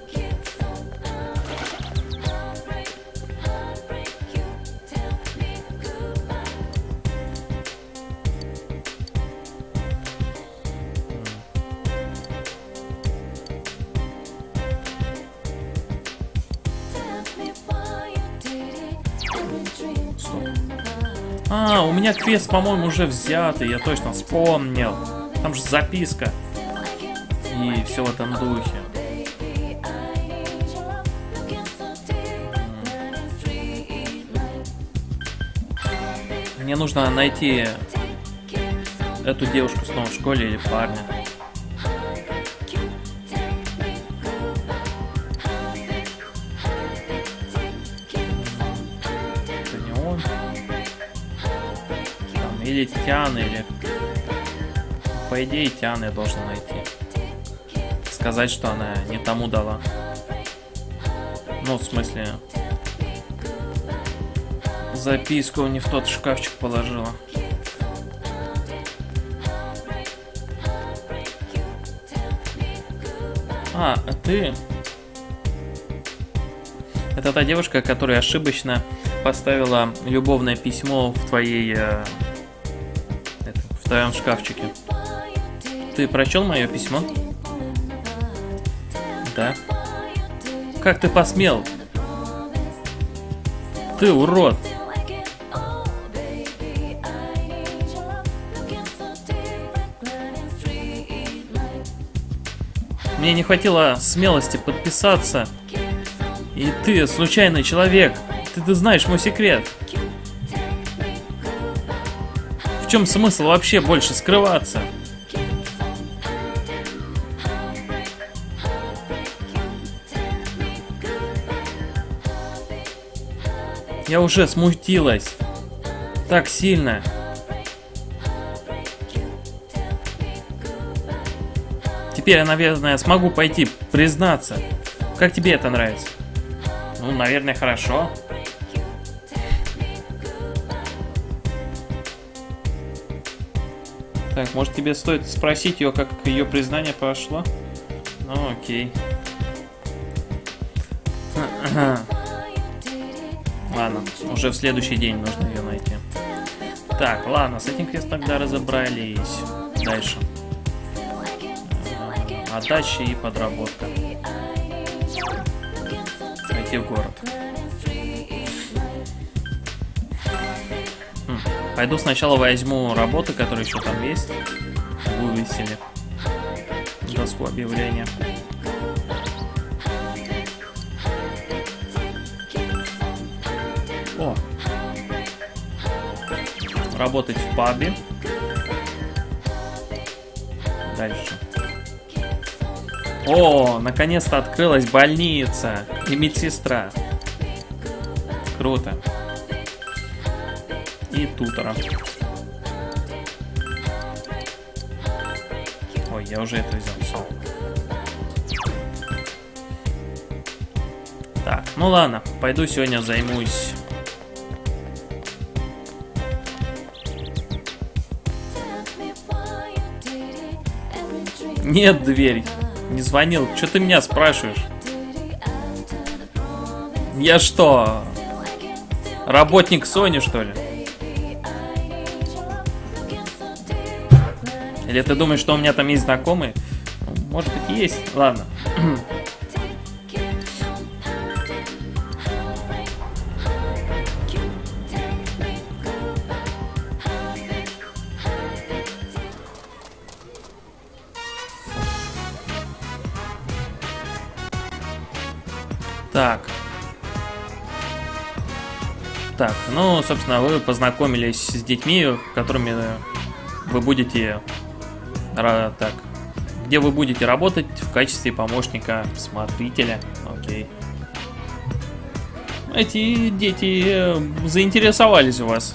А, у меня квест, по-моему, уже взятый, я точно вспомнил. Там же записка. И все в этом духе. Мне нужно найти эту девушку снова в школе или парня. Это не он. Там, или Тиан, или... По идее, Тиан я должен найти. Сказать, что она не тому дала. Ну, в смысле... Записку не в тот шкафчик положила. А, а ты... Это та девушка, которая ошибочно поставила любовное письмо в твоей... Э, это, в твоем шкафчике. Ты прочел мое письмо? Да. Как ты посмел? Ты урод! Мне не хватило смелости подписаться. И ты, случайный человек, ты, ты знаешь мой секрет. В чем смысл вообще больше скрываться? Я уже смутилась. Так сильно. Теперь я, наверное, смогу пойти признаться. Как тебе это нравится? Ну, наверное, хорошо. Так, может тебе стоит спросить ее, как ее признание прошло? Ну, окей. Ладно, уже в следующий день нужно ее найти. Так, ладно, с этим квестом тогда разобрались. Дальше. Отдача и подработка. Найти в город. Хм. Пойду сначала возьму работы, которые еще там есть. Вывесили. Доску объявления. О! Работать в пабе. Дальше. О, наконец-то открылась больница и медсестра. Круто. И тутора. Ой, я уже это взял, все. Так, ну ладно, пойду сегодня займусь. Нет, дверь. Не звонил. Что ты меня спрашиваешь? Я что, работник Sony, что ли? Или ты думаешь, что у меня там есть знакомые? Может быть, есть. Ладно. Так. Так, ну, собственно, вы познакомились с детьми, которыми вы будете... Так. Где вы будете работать в качестве помощника смотрителя. Окей. Эти дети заинтересовались у вас.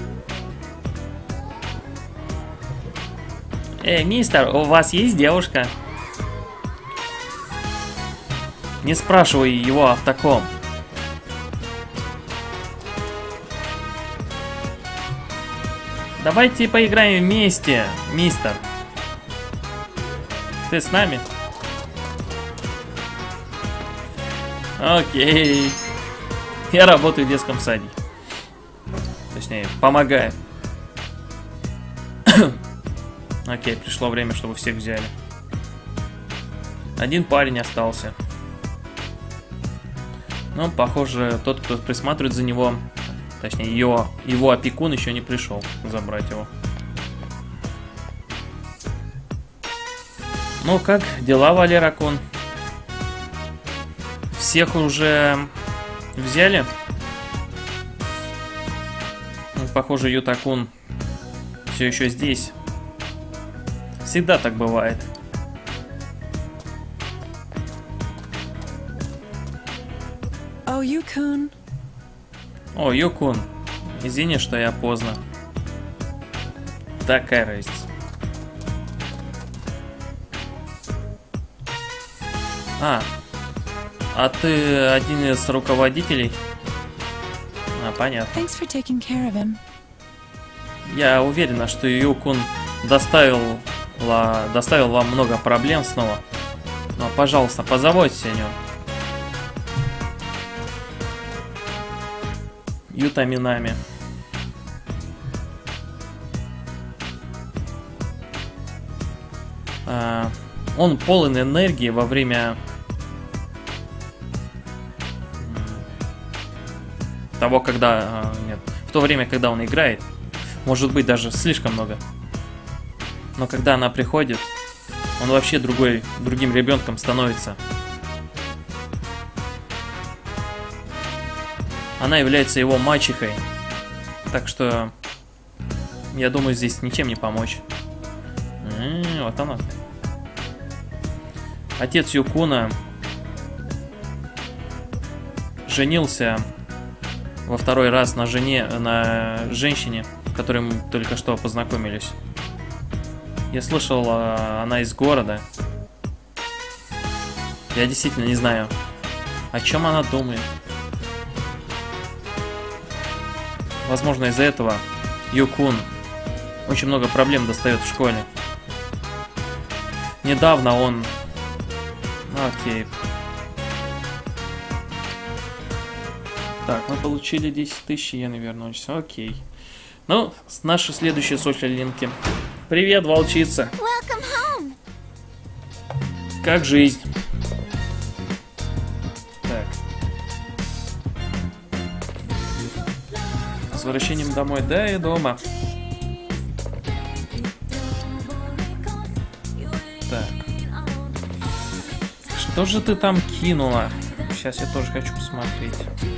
Эй, мистер, у вас есть девушка? Не спрашивай его о таком. Давайте поиграем вместе, мистер. Ты с нами? Окей. Я работаю в детском саде. Точнее, помогаю. Окей, пришло время, чтобы всех взяли. Один парень остался. Но, похоже, тот, кто присматривает за него, точнее, его, его опекун еще не пришел забрать его. Ну, как дела, Валера-кун? Всех уже взяли? Ну, похоже, Юта-кун все еще здесь. Всегда так бывает. О, Ю-кун. О, Ю-кун. Извини, что я поздно. Такая разница. А, а ты один из руководителей? А, понятно. Thanks for taking care of him. Я уверена, что Ю-кун доставил, ла, доставил вам много проблем снова. Но, пожалуйста, позаботьтесь о нем. Юта Минами. А, он полон энергии во время того, когда... А, нет, в то время, когда он играет. Может быть, даже слишком много. Но когда она приходит, он вообще другой, другим ребенком становится. Она является его мачехой. Так что, я думаю, здесь ничем не помочь. М-м, вот она. Отец Юкуна женился во второй раз на жене, на женщине, с которой мы только что познакомились. Я слышал, она из города. Я действительно не знаю, о чем она думает. Возможно, из-за этого Юкун очень много проблем достает в школе. Недавно он... Окей. Так, мы получили десять тысяч йен и вернулись. Окей. Ну, наши следующие социал-линки. Привет, волчица. Welcome home. Как жизнь? Так. С возвращением домой. Да, и дома. Так. Что же ты там кинула? Сейчас я тоже хочу посмотреть.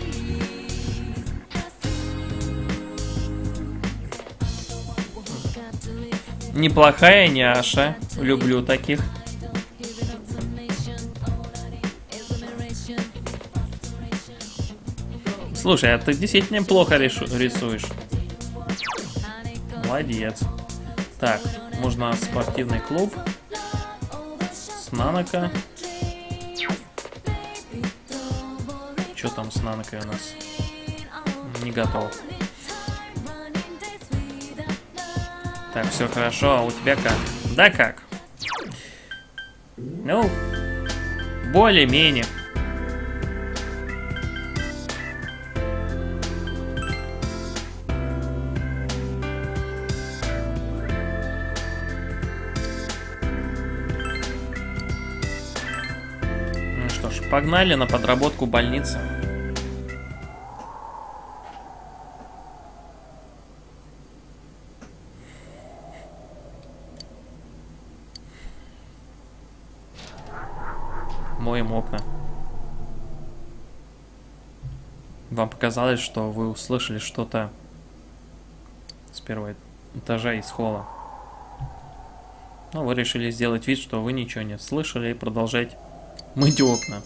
Неплохая няша. Люблю таких. Слушай, а ты действительно плохо рисуешь. Молодец. Так, можно спортивный клуб. С Нанока. Что там с Нанокой у нас? Не готов. Так, все хорошо, а у тебя как? Да как? Ну, более-менее. Ну что ж, погнали на подработку больницы. Моем окна. Вам показалось, что вы услышали что-то с первого этажа из холла. Но вы решили сделать вид, что вы ничего не слышали, и продолжать мыть окна.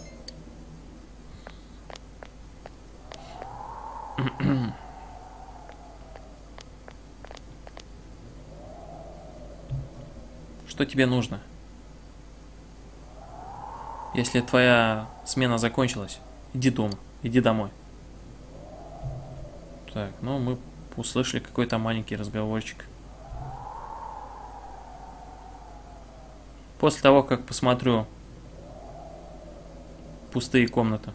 Что тебе нужно? Если твоя смена закончилась, иди дома, иди домой. Так, ну мы услышали какой-то маленький разговорчик. После того, как посмотрю пустые комнаты.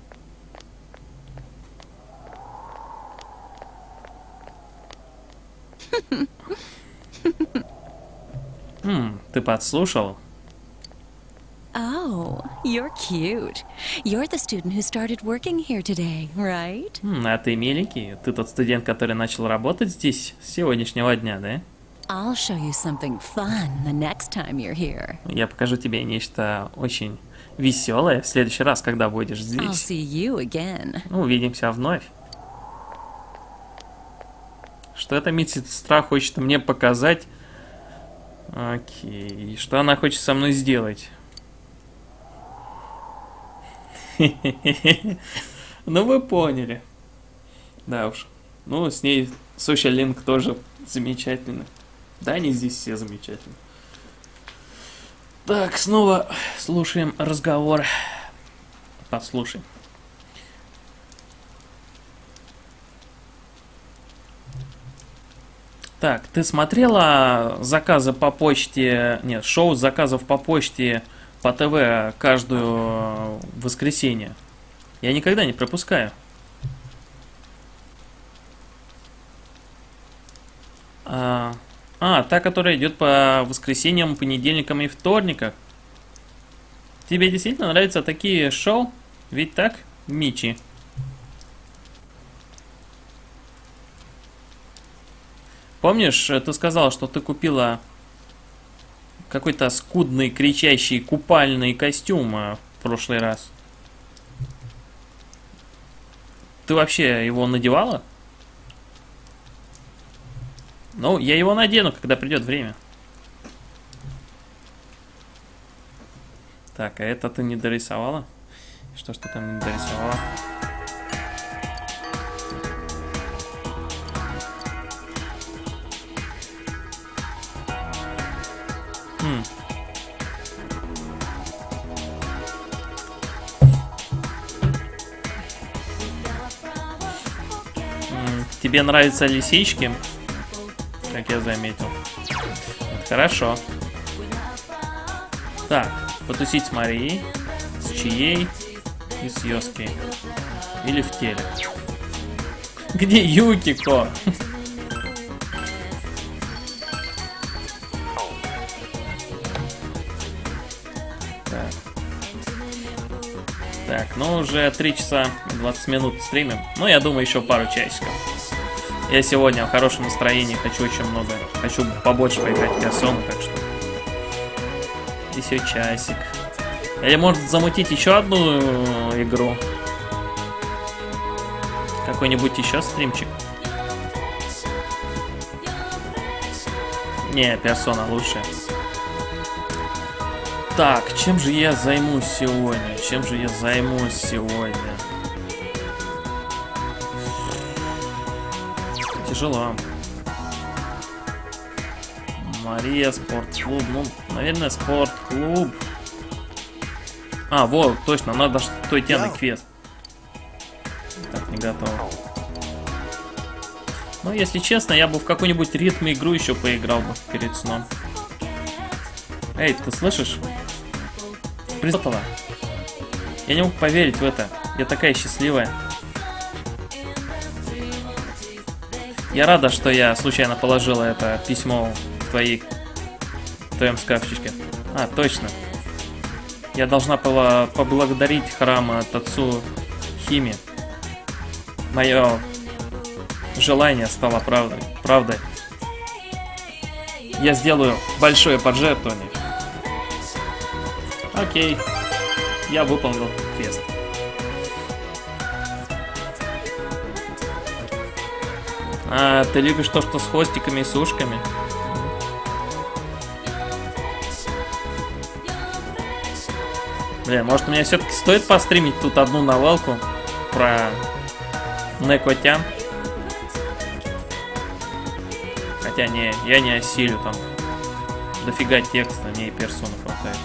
Хм, ты подслушал? Oh, you're cute. You're the student who started working here today, right? Хм, а ты миленький. Ты тот студент, который начал работать здесь с сегодняшнего дня, да? I'll show you something fun the next time you're here. Я покажу тебе нечто очень веселое в следующий раз, когда будешь I'll здесь. see you again. Увидимся вновь. Что эта медсестра хочет мне показать? Окей. Что она хочет со мной сделать? Ну вы поняли. Да уж. Ну с ней Social Link тоже замечательно. Да, они здесь все замечательны. Так, снова слушаем разговор. Послушаем. Так, ты смотрела заказы по почте, нет, шоу заказов по почте по ТВ каждую воскресенье? Я никогда не пропускаю. А, а, та, которая идет по воскресеньям, понедельникам и вторникам. Тебе действительно нравятся такие шоу? Ведь так, Мичи? Помнишь, ты сказала, что ты купила какой-то скудный, кричащий купальный костюм а, в прошлый раз. Ты вообще его надевала? Ну, я его надену, когда придет время. Так, а это ты не дорисовала? Что ж ты там не дорисовала? Хм. М, тебе нравятся лисички? Как я заметил. Вот, хорошо. Так, потусить с Марией, с Чией и с Йоски. Или в теле. Где Юкико? Так. Так, ну уже три часа двадцать минут стримим. Ну, я думаю, еще пару часиков. Я сегодня в хорошем настроении, хочу очень много. Хочу побольше поиграть в персону, так что... Еще часик. Или может замутить еще одну игру? Какой-нибудь еще стримчик? Не, персона лучше. Так, чем же я займусь сегодня? Чем же я займусь сегодня? Тяжело. Мария, спортклуб. Ну, наверное, спортклуб. А, вот, точно, надо той темный квест. Так, не готов. Ну, если честно, я бы в какую-нибудь ритм игру еще поиграл бы перед сном. Эй, ты слышишь? Призотова. Я не мог поверить в это. Я такая счастливая. Я рада, что я случайно положила это письмо в, твоей, в твоем шкафчике. А, точно. Я должна была поблагодарить храм Тацу Хими. Мое желание стало правдой. Правдой. Я сделаю большое пожертвование. Окей. Я выполнил квест. А, ты любишь то, что с хвостиками и с ушками? Бля, может мне все-таки стоит постримить тут одну новелку про Некотян? Хотя не, я не осилю, там дофига текста, мне и персону хватает.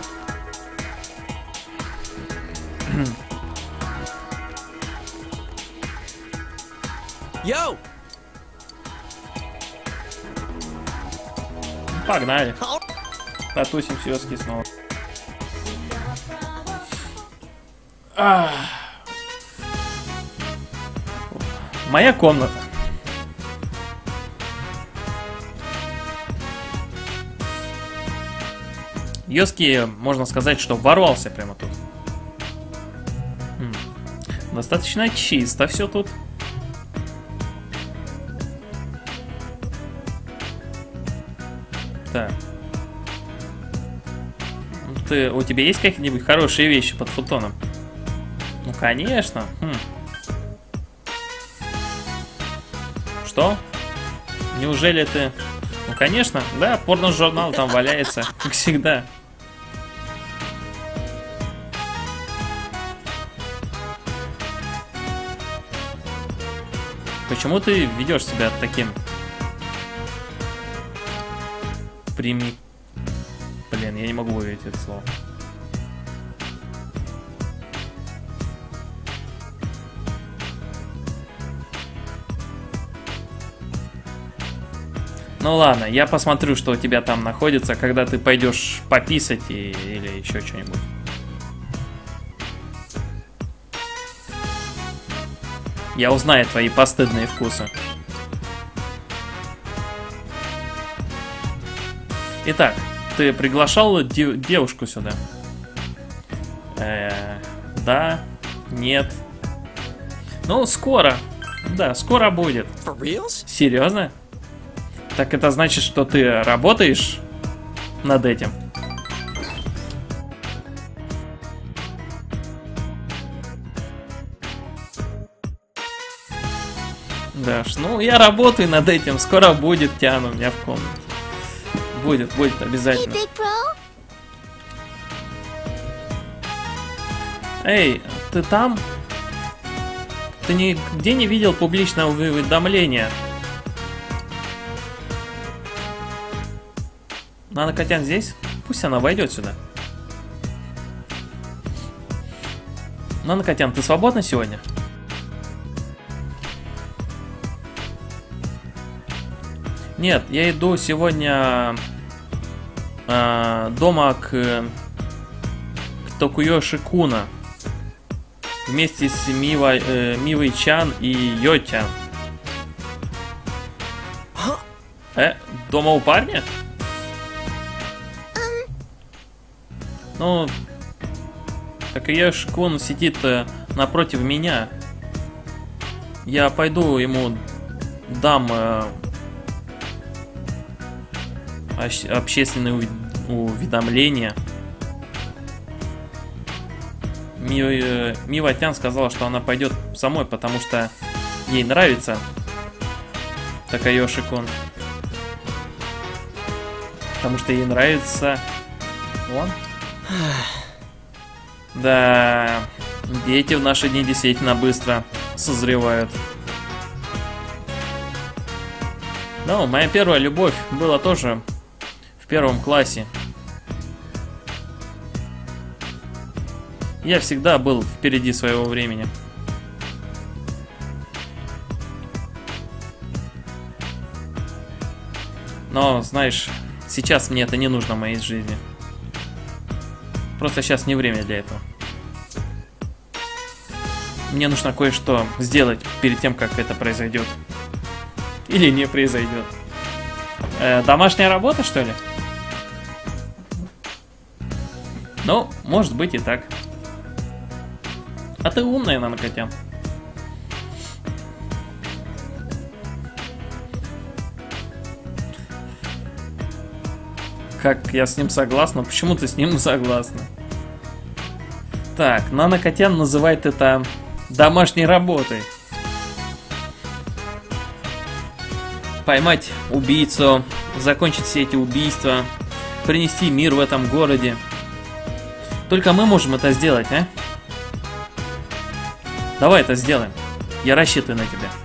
Йоу! Погнали. Потусим с Йоски снова. Ах. Моя комната. Йоски, можно сказать, что ворвался прямо тут. М. Достаточно чисто все тут. Так. Ты, у тебя есть какие-нибудь хорошие вещи под футоном? Ну, конечно. Хм. Что? Неужели ты... Ну, конечно. Да, порно-журнал там валяется, как всегда. Почему ты ведешь себя таким... Прими... Блин, я не могу выговорить это слово. Ну ладно, я посмотрю, что у тебя там находится, когда ты пойдешь пописать и... или еще что-нибудь. Я узнаю твои постыдные вкусы. Итак, ты приглашал дев девушку сюда? Э-э, да, нет. Ну, скоро. Да, скоро будет. For reals? Серьезно? Так это значит, что ты работаешь над этим. Да, ж, ну я работаю над этим, скоро будет Тиана у меня в комнате. Будет, будет Hey, обязательно. Big Bro. Эй, ты там? Ты нигде не видел публичного уведомления? Нана Котян здесь? Пусть она войдет сюда. Нана Котян, ты свободна сегодня? Нет, я иду сегодня э, дома к, к Токуёши Куна. Вместе с Мива, э, Мивой Чан и Йо-Чан. Э, дома у парня? Ну, Токуёши Кун сидит э, напротив меня. Я пойду ему дам э, ощ- общественные уви- уведомления. Ми, Мива Тян сказала, что она пойдет самой, потому что ей нравится Токуёши Кун. Потому что ей нравится он. Да, дети в наши дни действительно быстро созревают. Ну, моя первая любовь была тоже в первом классе. Я всегда был впереди своего времени. Но, знаешь, сейчас мне это не нужно в моей жизни. Просто сейчас не время для этого. Мне нужно кое-что сделать перед тем, как это произойдет. Или не произойдет. Э, домашняя работа, что ли? Ну, может быть и так. А ты умная, Нана Котян. Как я с ним согласна? Почему ты с ним согласна? Так, Нана Котян называет это домашней работой. Поймать убийцу, закончить все эти убийства, принести мир в этом городе. Только мы можем это сделать, а? Давай это сделаем. Я рассчитываю на тебя.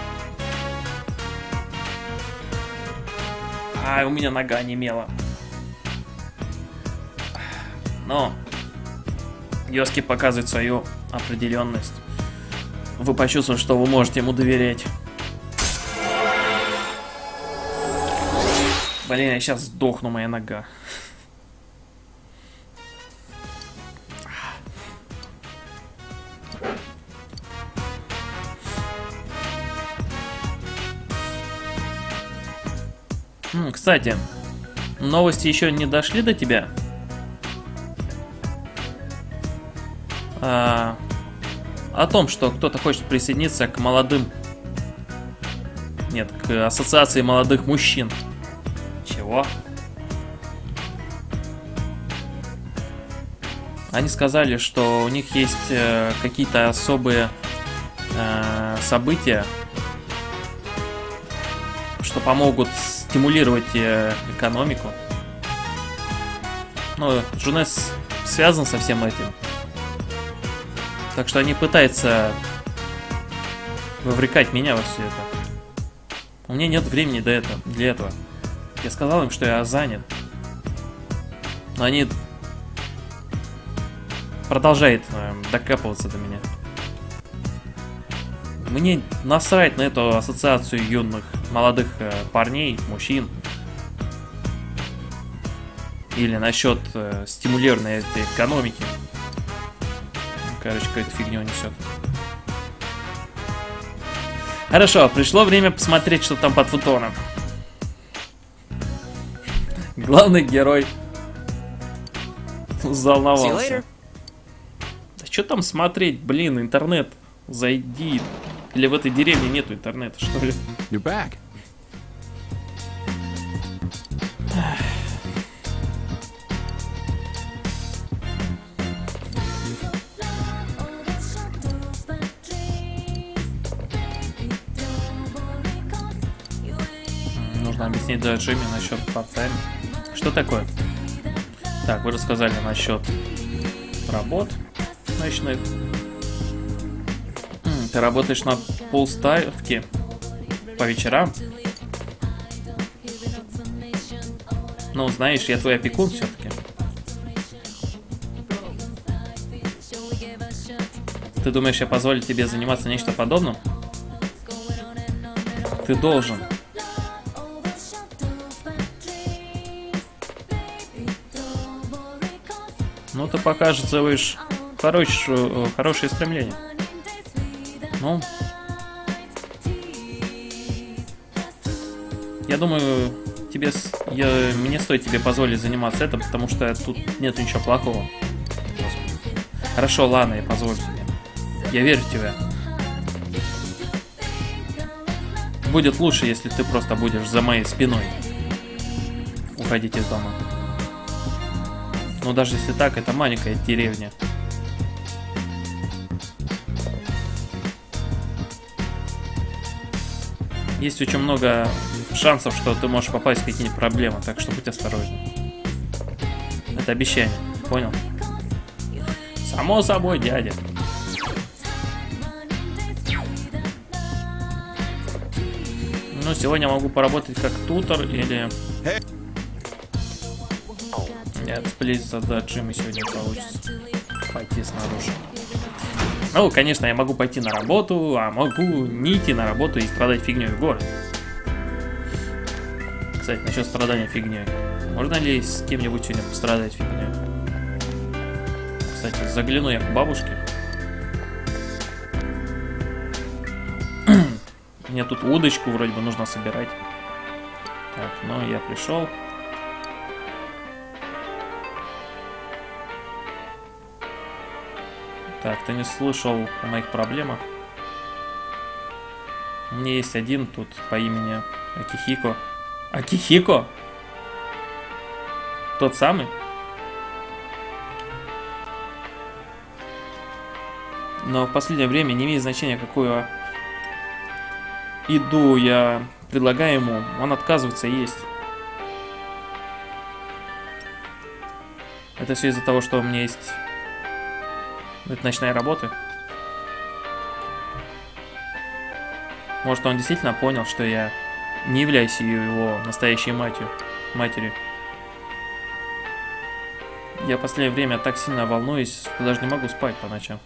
А, у меня нога онемела. Но Йоски показывает свою определенность. Вы почувствуете, что вы можете ему доверять. Блин, я сейчас сдохну, моя нога. М, кстати, новости еще не дошли до тебя? А, о том, что кто-то хочет присоединиться к молодым... Нет, к ассоциации молодых мужчин. Чего? Они сказали, что у них есть э, какие-то особые э, события, что помогут стимулировать э, экономику. Ну, Джунес связан со всем этим. Так что они пытаются вовлекать меня во все это. У меня нет времени до этого, для этого. Я сказал им, что я занят. Но они продолжают э, докапываться до меня. Мне насрать на эту ассоциацию юных, молодых э, парней, мужчин. Или насчет э, стимулирования этой экономики. Короче, какую-то фигню несет. Хорошо, пришло время посмотреть, что там под футоном. Главный герой взволновался. Да что там смотреть, блин, интернет. Зайди. Или в этой деревне нету интернета, что ли? You're back. нужно объяснить даже Джимми насчет part-time. Что такое? Так, вы рассказали насчет работ ночных. М, ты работаешь на полставки по вечерам? Ну, знаешь, я твой опекун все-таки. Ты думаешь, я позволю тебе заниматься нечто подобным? Ты должен. Ну, ты показываешь хорошее, хорошее стремление. Ну, я думаю, тебе, я, мне стоит тебе позволить заниматься этим, потому что тут нет ничего плохого. Господи. Хорошо, ладно, я позволю тебе. Я верю в тебя. Будет лучше, если ты просто будешь за моей спиной уходить из дома. Но даже если так, это маленькая деревня. Есть очень много шансов, что ты можешь попасть в какие-нибудь проблемы, так что будь осторожен. Это обещание, понял? Само собой, дядя. Ну, сегодня могу поработать как тутор или... Нет, сплизиться до Джимми сегодня получится. Пойти снаружи. Ну, конечно, я могу пойти на работу, а могу не идти на работу и страдать фигней в городе. Кстати, насчет страдания фигней. Можно ли с кем-нибудь сегодня пострадать фигней? Кстати, загляну я к бабушке. Мне тут удочку вроде бы нужно собирать. Так, ну я пришел. Так, ты не слышал о моих проблемах? У меня есть один тут по имени Акихико. Акихико? Тот самый? Но в последнее время не имеет значения, какую еду я предлагаю ему, он отказывается есть. Это все из-за того, что у меня есть это ночная работа. Может, он действительно понял, что я не являюсь его настоящей матерью. матерью. Я в последнее время так сильно волнуюсь, что даже не могу спать по ночам.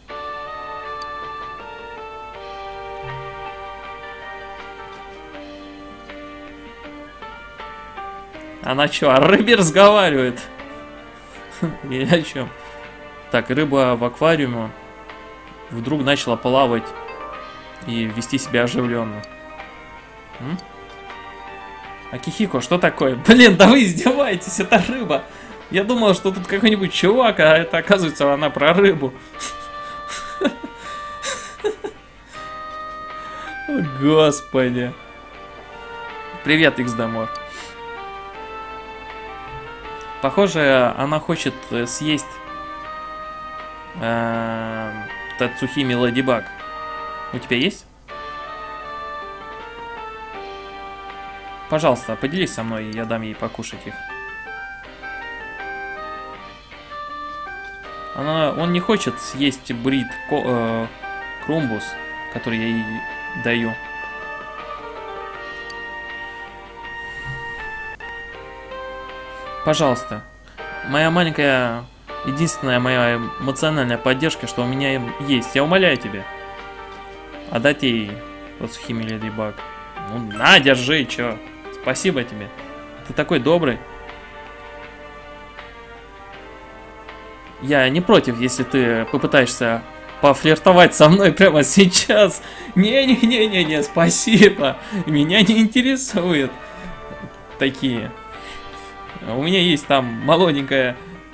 Она что, о рыбе разговаривает? Или о чем? Так, рыба в аквариуме вдруг начала плавать и вести себя оживленно. М? Акихико, что такое? Блин, да вы издеваетесь, это рыба. Я думал, что тут какой-нибудь чувак, а это оказывается она про рыбу. Господи. Привет, икс дэ-мор. Похоже, она хочет съесть э, Тацухими Лэдибаг. У тебя есть? Пожалуйста, поделись со мной, и я дам ей покушать их. Она, он не хочет съесть брит ко, э, крумбус, который я ей даю. Пожалуйста. Моя маленькая, единственная моя эмоциональная поддержка, что у меня есть. Я умоляю тебя. Отдать ей Тацухими Лэдибаг. Ну на, держи, чё. Спасибо тебе. Ты такой добрый. Я не против, если ты попытаешься пофлиртовать со мной прямо сейчас. Не-не-не-не-не, спасибо. Меня не интересуют такие. У меня есть там молоденькая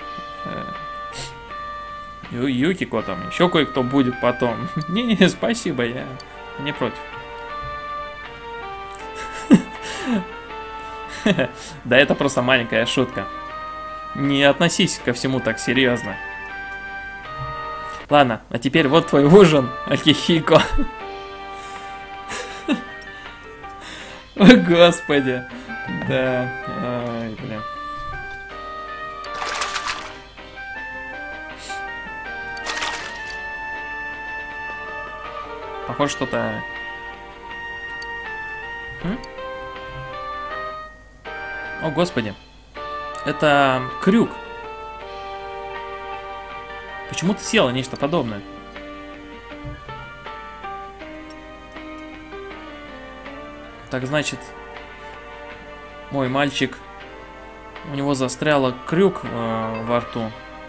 э, Юкико, там еще кое-кто будет потом. Не-не, спасибо, я не против. Да это просто маленькая шутка. Не относись ко всему так серьезно. Ладно, а теперь вот твой ужин, Акихико. О, Господи. Да, ай, бля. Похоже, что-то... М? О, господи. Это крюк. Почему ты съела нечто подобное? Так, значит... Мой мальчик... У него застрял крюк э, во рту.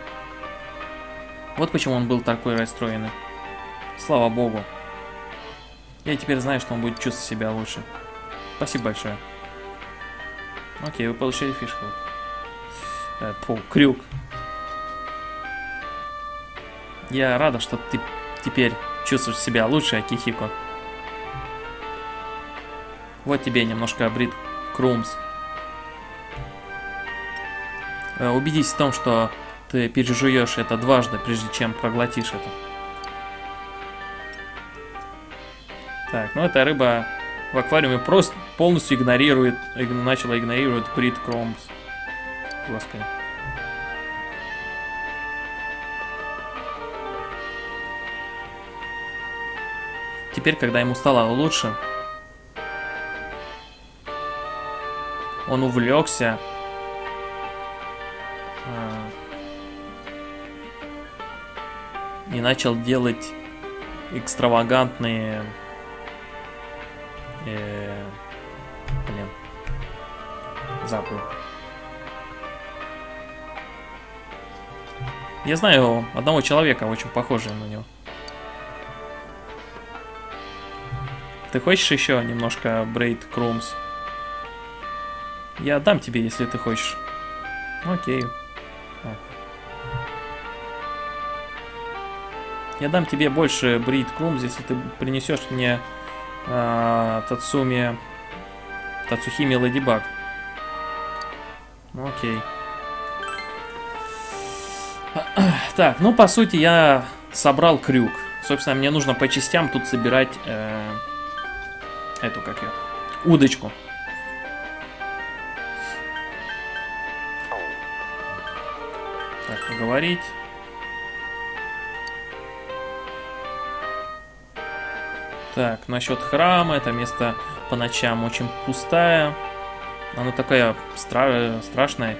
Вот почему он был такой расстроенный. Слава богу. Я теперь знаю, что он будет чувствовать себя лучше. Спасибо большое. Окей, вы получили фишку. Э, фу, крюк. Я рада, что ты теперь чувствуешь себя лучше, Акихико. Вот тебе немножко брит крумс. Э, убедись в том, что ты пережуешь это дважды, прежде чем проглотишь это. Так, ну эта рыба в аквариуме просто полностью игнорирует, иг, начала игнорировать брит крумс. Господи. Теперь, когда ему стало лучше, он увлекся э, и начал делать экстравагантные э, блин, забыл. Я знаю одного человека, очень похожего на него. Ты хочешь еще немножко брейд крумс? Я отдам тебе, если ты хочешь. Окей. А. Я дам тебе больше брейд крумс, если ты принесешь мне а, Тацуми... Тацухими Лэдибаг. Окей. Так, ну по сути я собрал крюк. Собственно, мне нужно по частям тут собирать э, эту, как ее, удочку. Так, поговорить. Так, насчет храма, это место по ночам очень пустая. Она такая стра- страшная.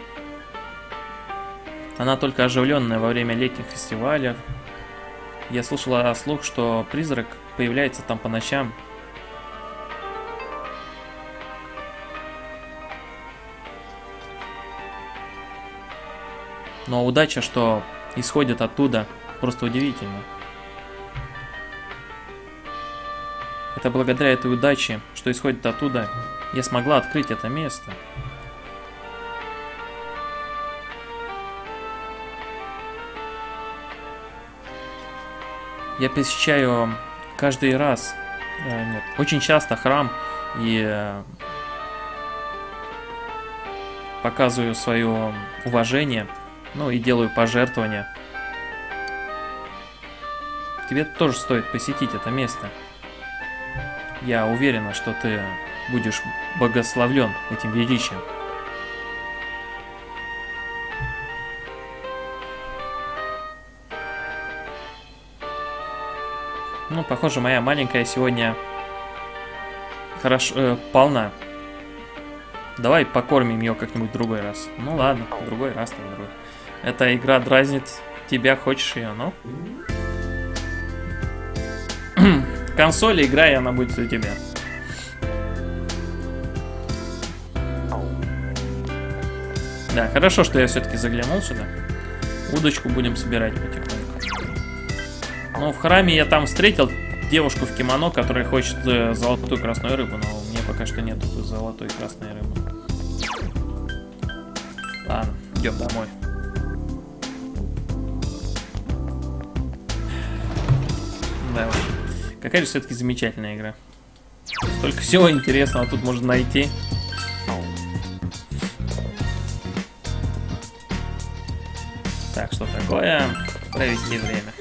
Она только оживленная во время летних фестивалей. Я слышала слух, что призрак появляется там по ночам. Но удача, что исходит оттуда, просто удивительно. Это благодаря этой удаче, что исходит оттуда, я смогла открыть это место. Я посещаю каждый раз, э, нет, очень часто храм и э, показываю свое уважение, ну и делаю пожертвования. Тебе тоже стоит посетить это место. Я уверена, что ты будешь благословлен этим величием. Ну, похоже, моя маленькая сегодня хорошо э, полна. Давай покормим ее как-нибудь в другой раз. Ну ладно, в другой раз, в другой. Эта игра дразнит тебя, хочешь ее, ну? Консоль, играй, она будет у тебя. Да, хорошо, что я все-таки заглянул сюда. Удочку будем собирать потихоньку. Ну, в храме я там встретил девушку в кимоно, которая хочет э, золотую красную рыбу, но у меня пока что нету золотой красной рыбы. Ладно, идем домой. Да уж. Какая же все-таки замечательная игра. Столько всего интересного тут можно найти. Так, что такое? Провести время.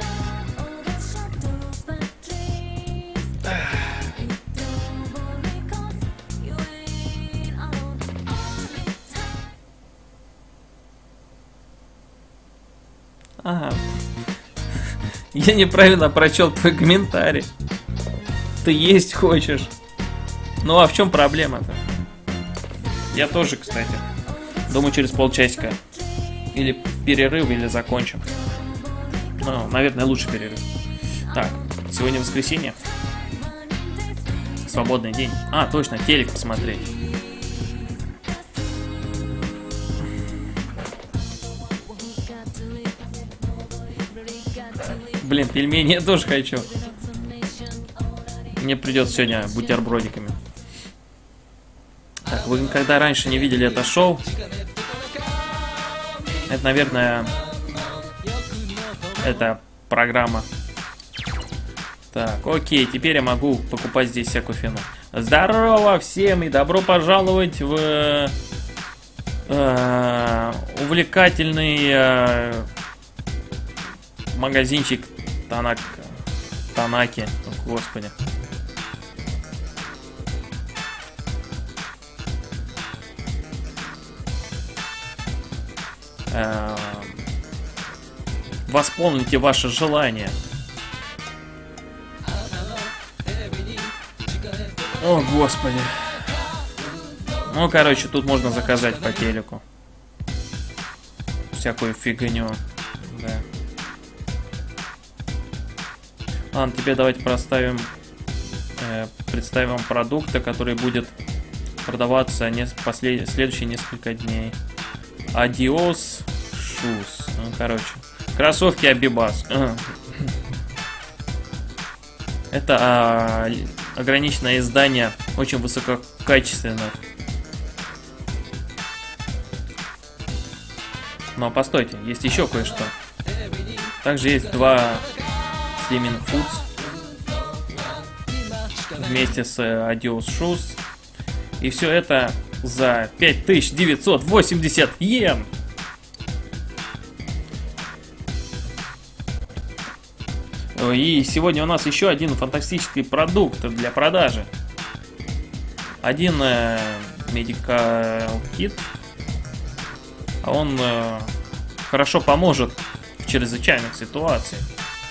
Ага. Я неправильно прочел твой комментарий. Ты есть хочешь. Ну а в чем проблема-то? Я тоже, кстати. Думаю, через полчасика. Или перерыв, или закончим. Ну, наверное, лучше перерыв. Так, сегодня воскресенье. Свободный день. А, точно, телек посмотреть. Блин, пельмени я тоже хочу. Мне придется сегодня бутербродиками. Так, вы никогда раньше не видели это шоу? Это, наверное, это программа. Так, окей, теперь я могу покупать здесь всякую фигню. Здорово всем и добро пожаловать в э, увлекательный э, магазинчик Танак, Танаки. О, господи. Э, восполните ваше желание. О, господи. Ну, короче, тут можно заказать по телеку всякую фигню. Да. Ладно, теперь давайте проставим, э, представим вам продукты, который будет продаваться не, послед... следующие несколько дней. Adios Shoes. Ну, короче. Кроссовки Абибас. Это а, ограниченное издание очень высококачественных. Но постойте, есть еще кое-что. Также есть два Slimming Foods вместе с Adios Shoes. И все это за пять тысяч девятьсот восемьдесят йен. И сегодня у нас еще один фантастический продукт для продажи. Один э, Medical Kit. А он э, хорошо поможет в чрезвычайных ситуациях.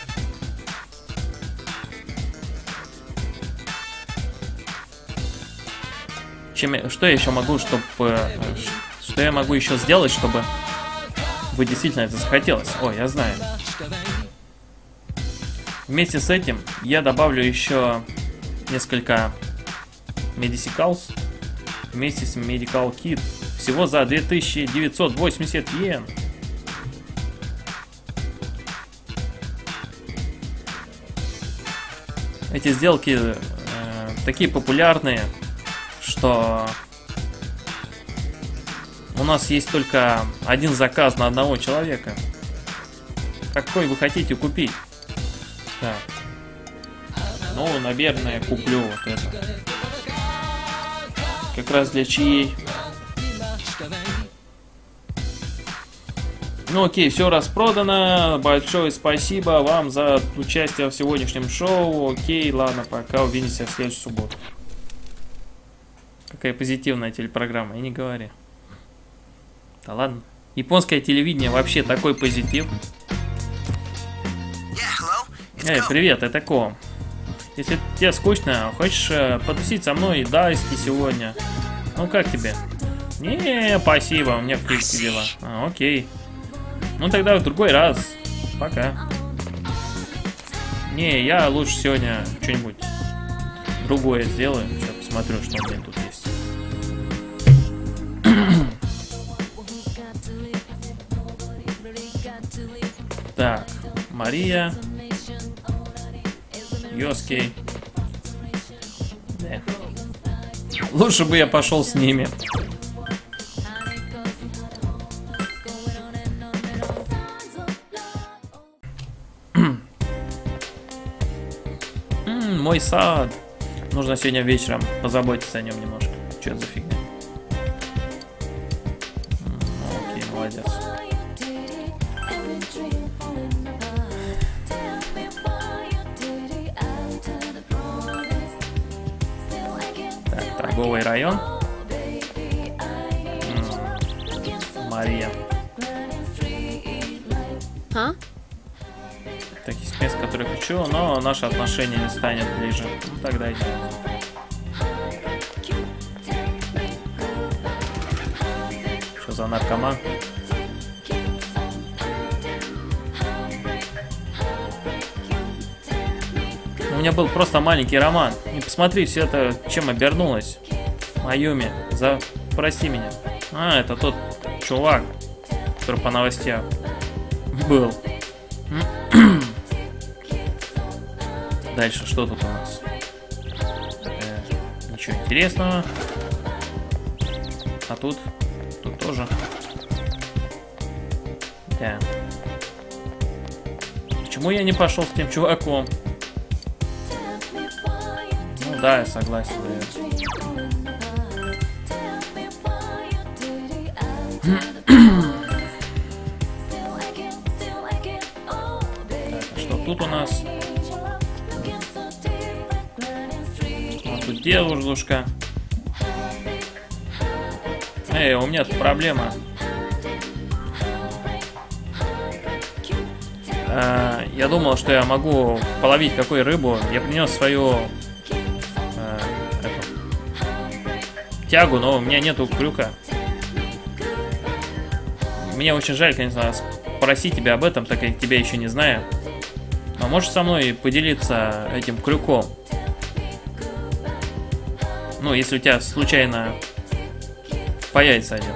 Чем я, что я еще могу, чтобы... Э, что я могу еще сделать, чтобы вы действительно это захотелось? О, я знаю. Вместе с этим я добавлю еще несколько Medicals вместе с Medical Kit. Всего за две тысячи девятьсот восемьдесят йен. Эти сделки э, такие популярные, что у нас есть только один заказ на одного человека. Какой вы хотите купить? Так. Ну, наверное, куплю вот это. Как раз для чаей. Ну окей, все распродано. Большое спасибо вам за участие в сегодняшнем шоу. Окей, ладно, пока, увидимся в следующую субботу. Какая позитивная телепрограмма, и не говори. Да ладно. Японское телевидение вообще такой позитив. Эй, привет, это Ко. Если тебе скучно, хочешь э, потусить со мной и Дайски сегодня? Ну как тебе? Не, спасибо, у меня в принципе дела. А, окей. Ну тогда в другой раз. Пока. Не, я лучше сегодня что-нибудь другое сделаю. Сейчас посмотрю, что у меня тут есть. Так, Мария. Йоски. Да. Лучше бы я пошел с ними. М-м, мой сад. Нужно сегодня вечером позаботиться о нем немножко. Что это за фигня? М-м, окей, молодец. Торговый район. М-м, Мария. Huh? таких мест, которые хочу, но наше отношение не станет ближе. Ну, тогда идем. Что за наркоман? У меня был просто маленький роман. И посмотри, все это чем обернулось. Аюми, за... прости меня. А, это тот чувак, который по новостям был. Дальше что тут у нас? Э, ничего интересного. А тут? Тут тоже. Да. Почему я не пошел с тем чуваком? Ну да, я согласен, наверное. Так, а что тут у нас? Вот тут девушка. Эй, у меня тут проблема. А, я думал, что я могу половить какую рыбу. Я принес свою а, эту, тягу, но у меня нету крюка. Мне очень жаль, конечно, спросить тебя об этом, так как я тебя еще не знаю. Но можешь со мной поделиться этим крюком? Ну, если у тебя случайно появится один.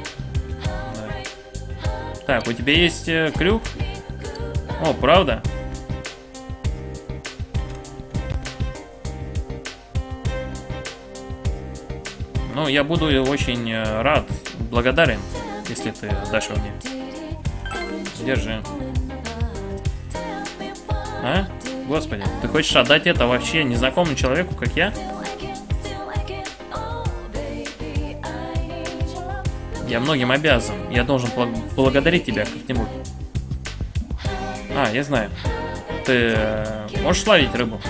Да. Так, у тебя есть э, крюк? О, правда? Ну, я буду очень э, рад, благодарен, если ты дашь его мне. Держи. А? Господи, ты хочешь отдать это вообще незнакомому человеку, как я? Я многим обязан. Я должен благодарить тебя как-нибудь. А, я знаю. Ты э, можешь ловить рыбу?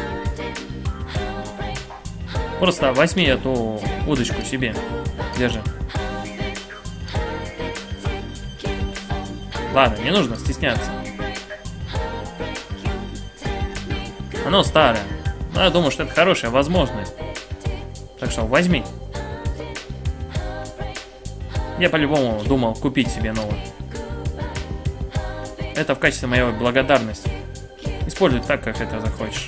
Просто возьми эту удочку себе. Держи. Ладно, не нужно стесняться. Оно старое. Но я думаю, что это хорошая возможность. Так что возьми. Я по-любому думал купить себе новую. Это в качестве моей благодарности. Используй так, как это захочешь.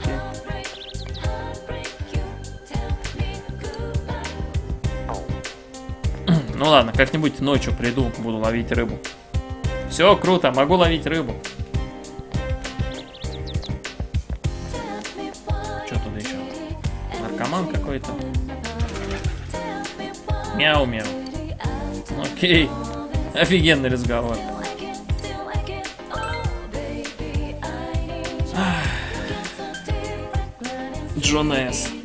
Ну ладно, как-нибудь ночью приду, буду ловить рыбу. Все, круто, могу ловить рыбу. Что тут еще? Наркоман какой-то. Мяу-мяу. Окей. Офигенный разговор. Джон С.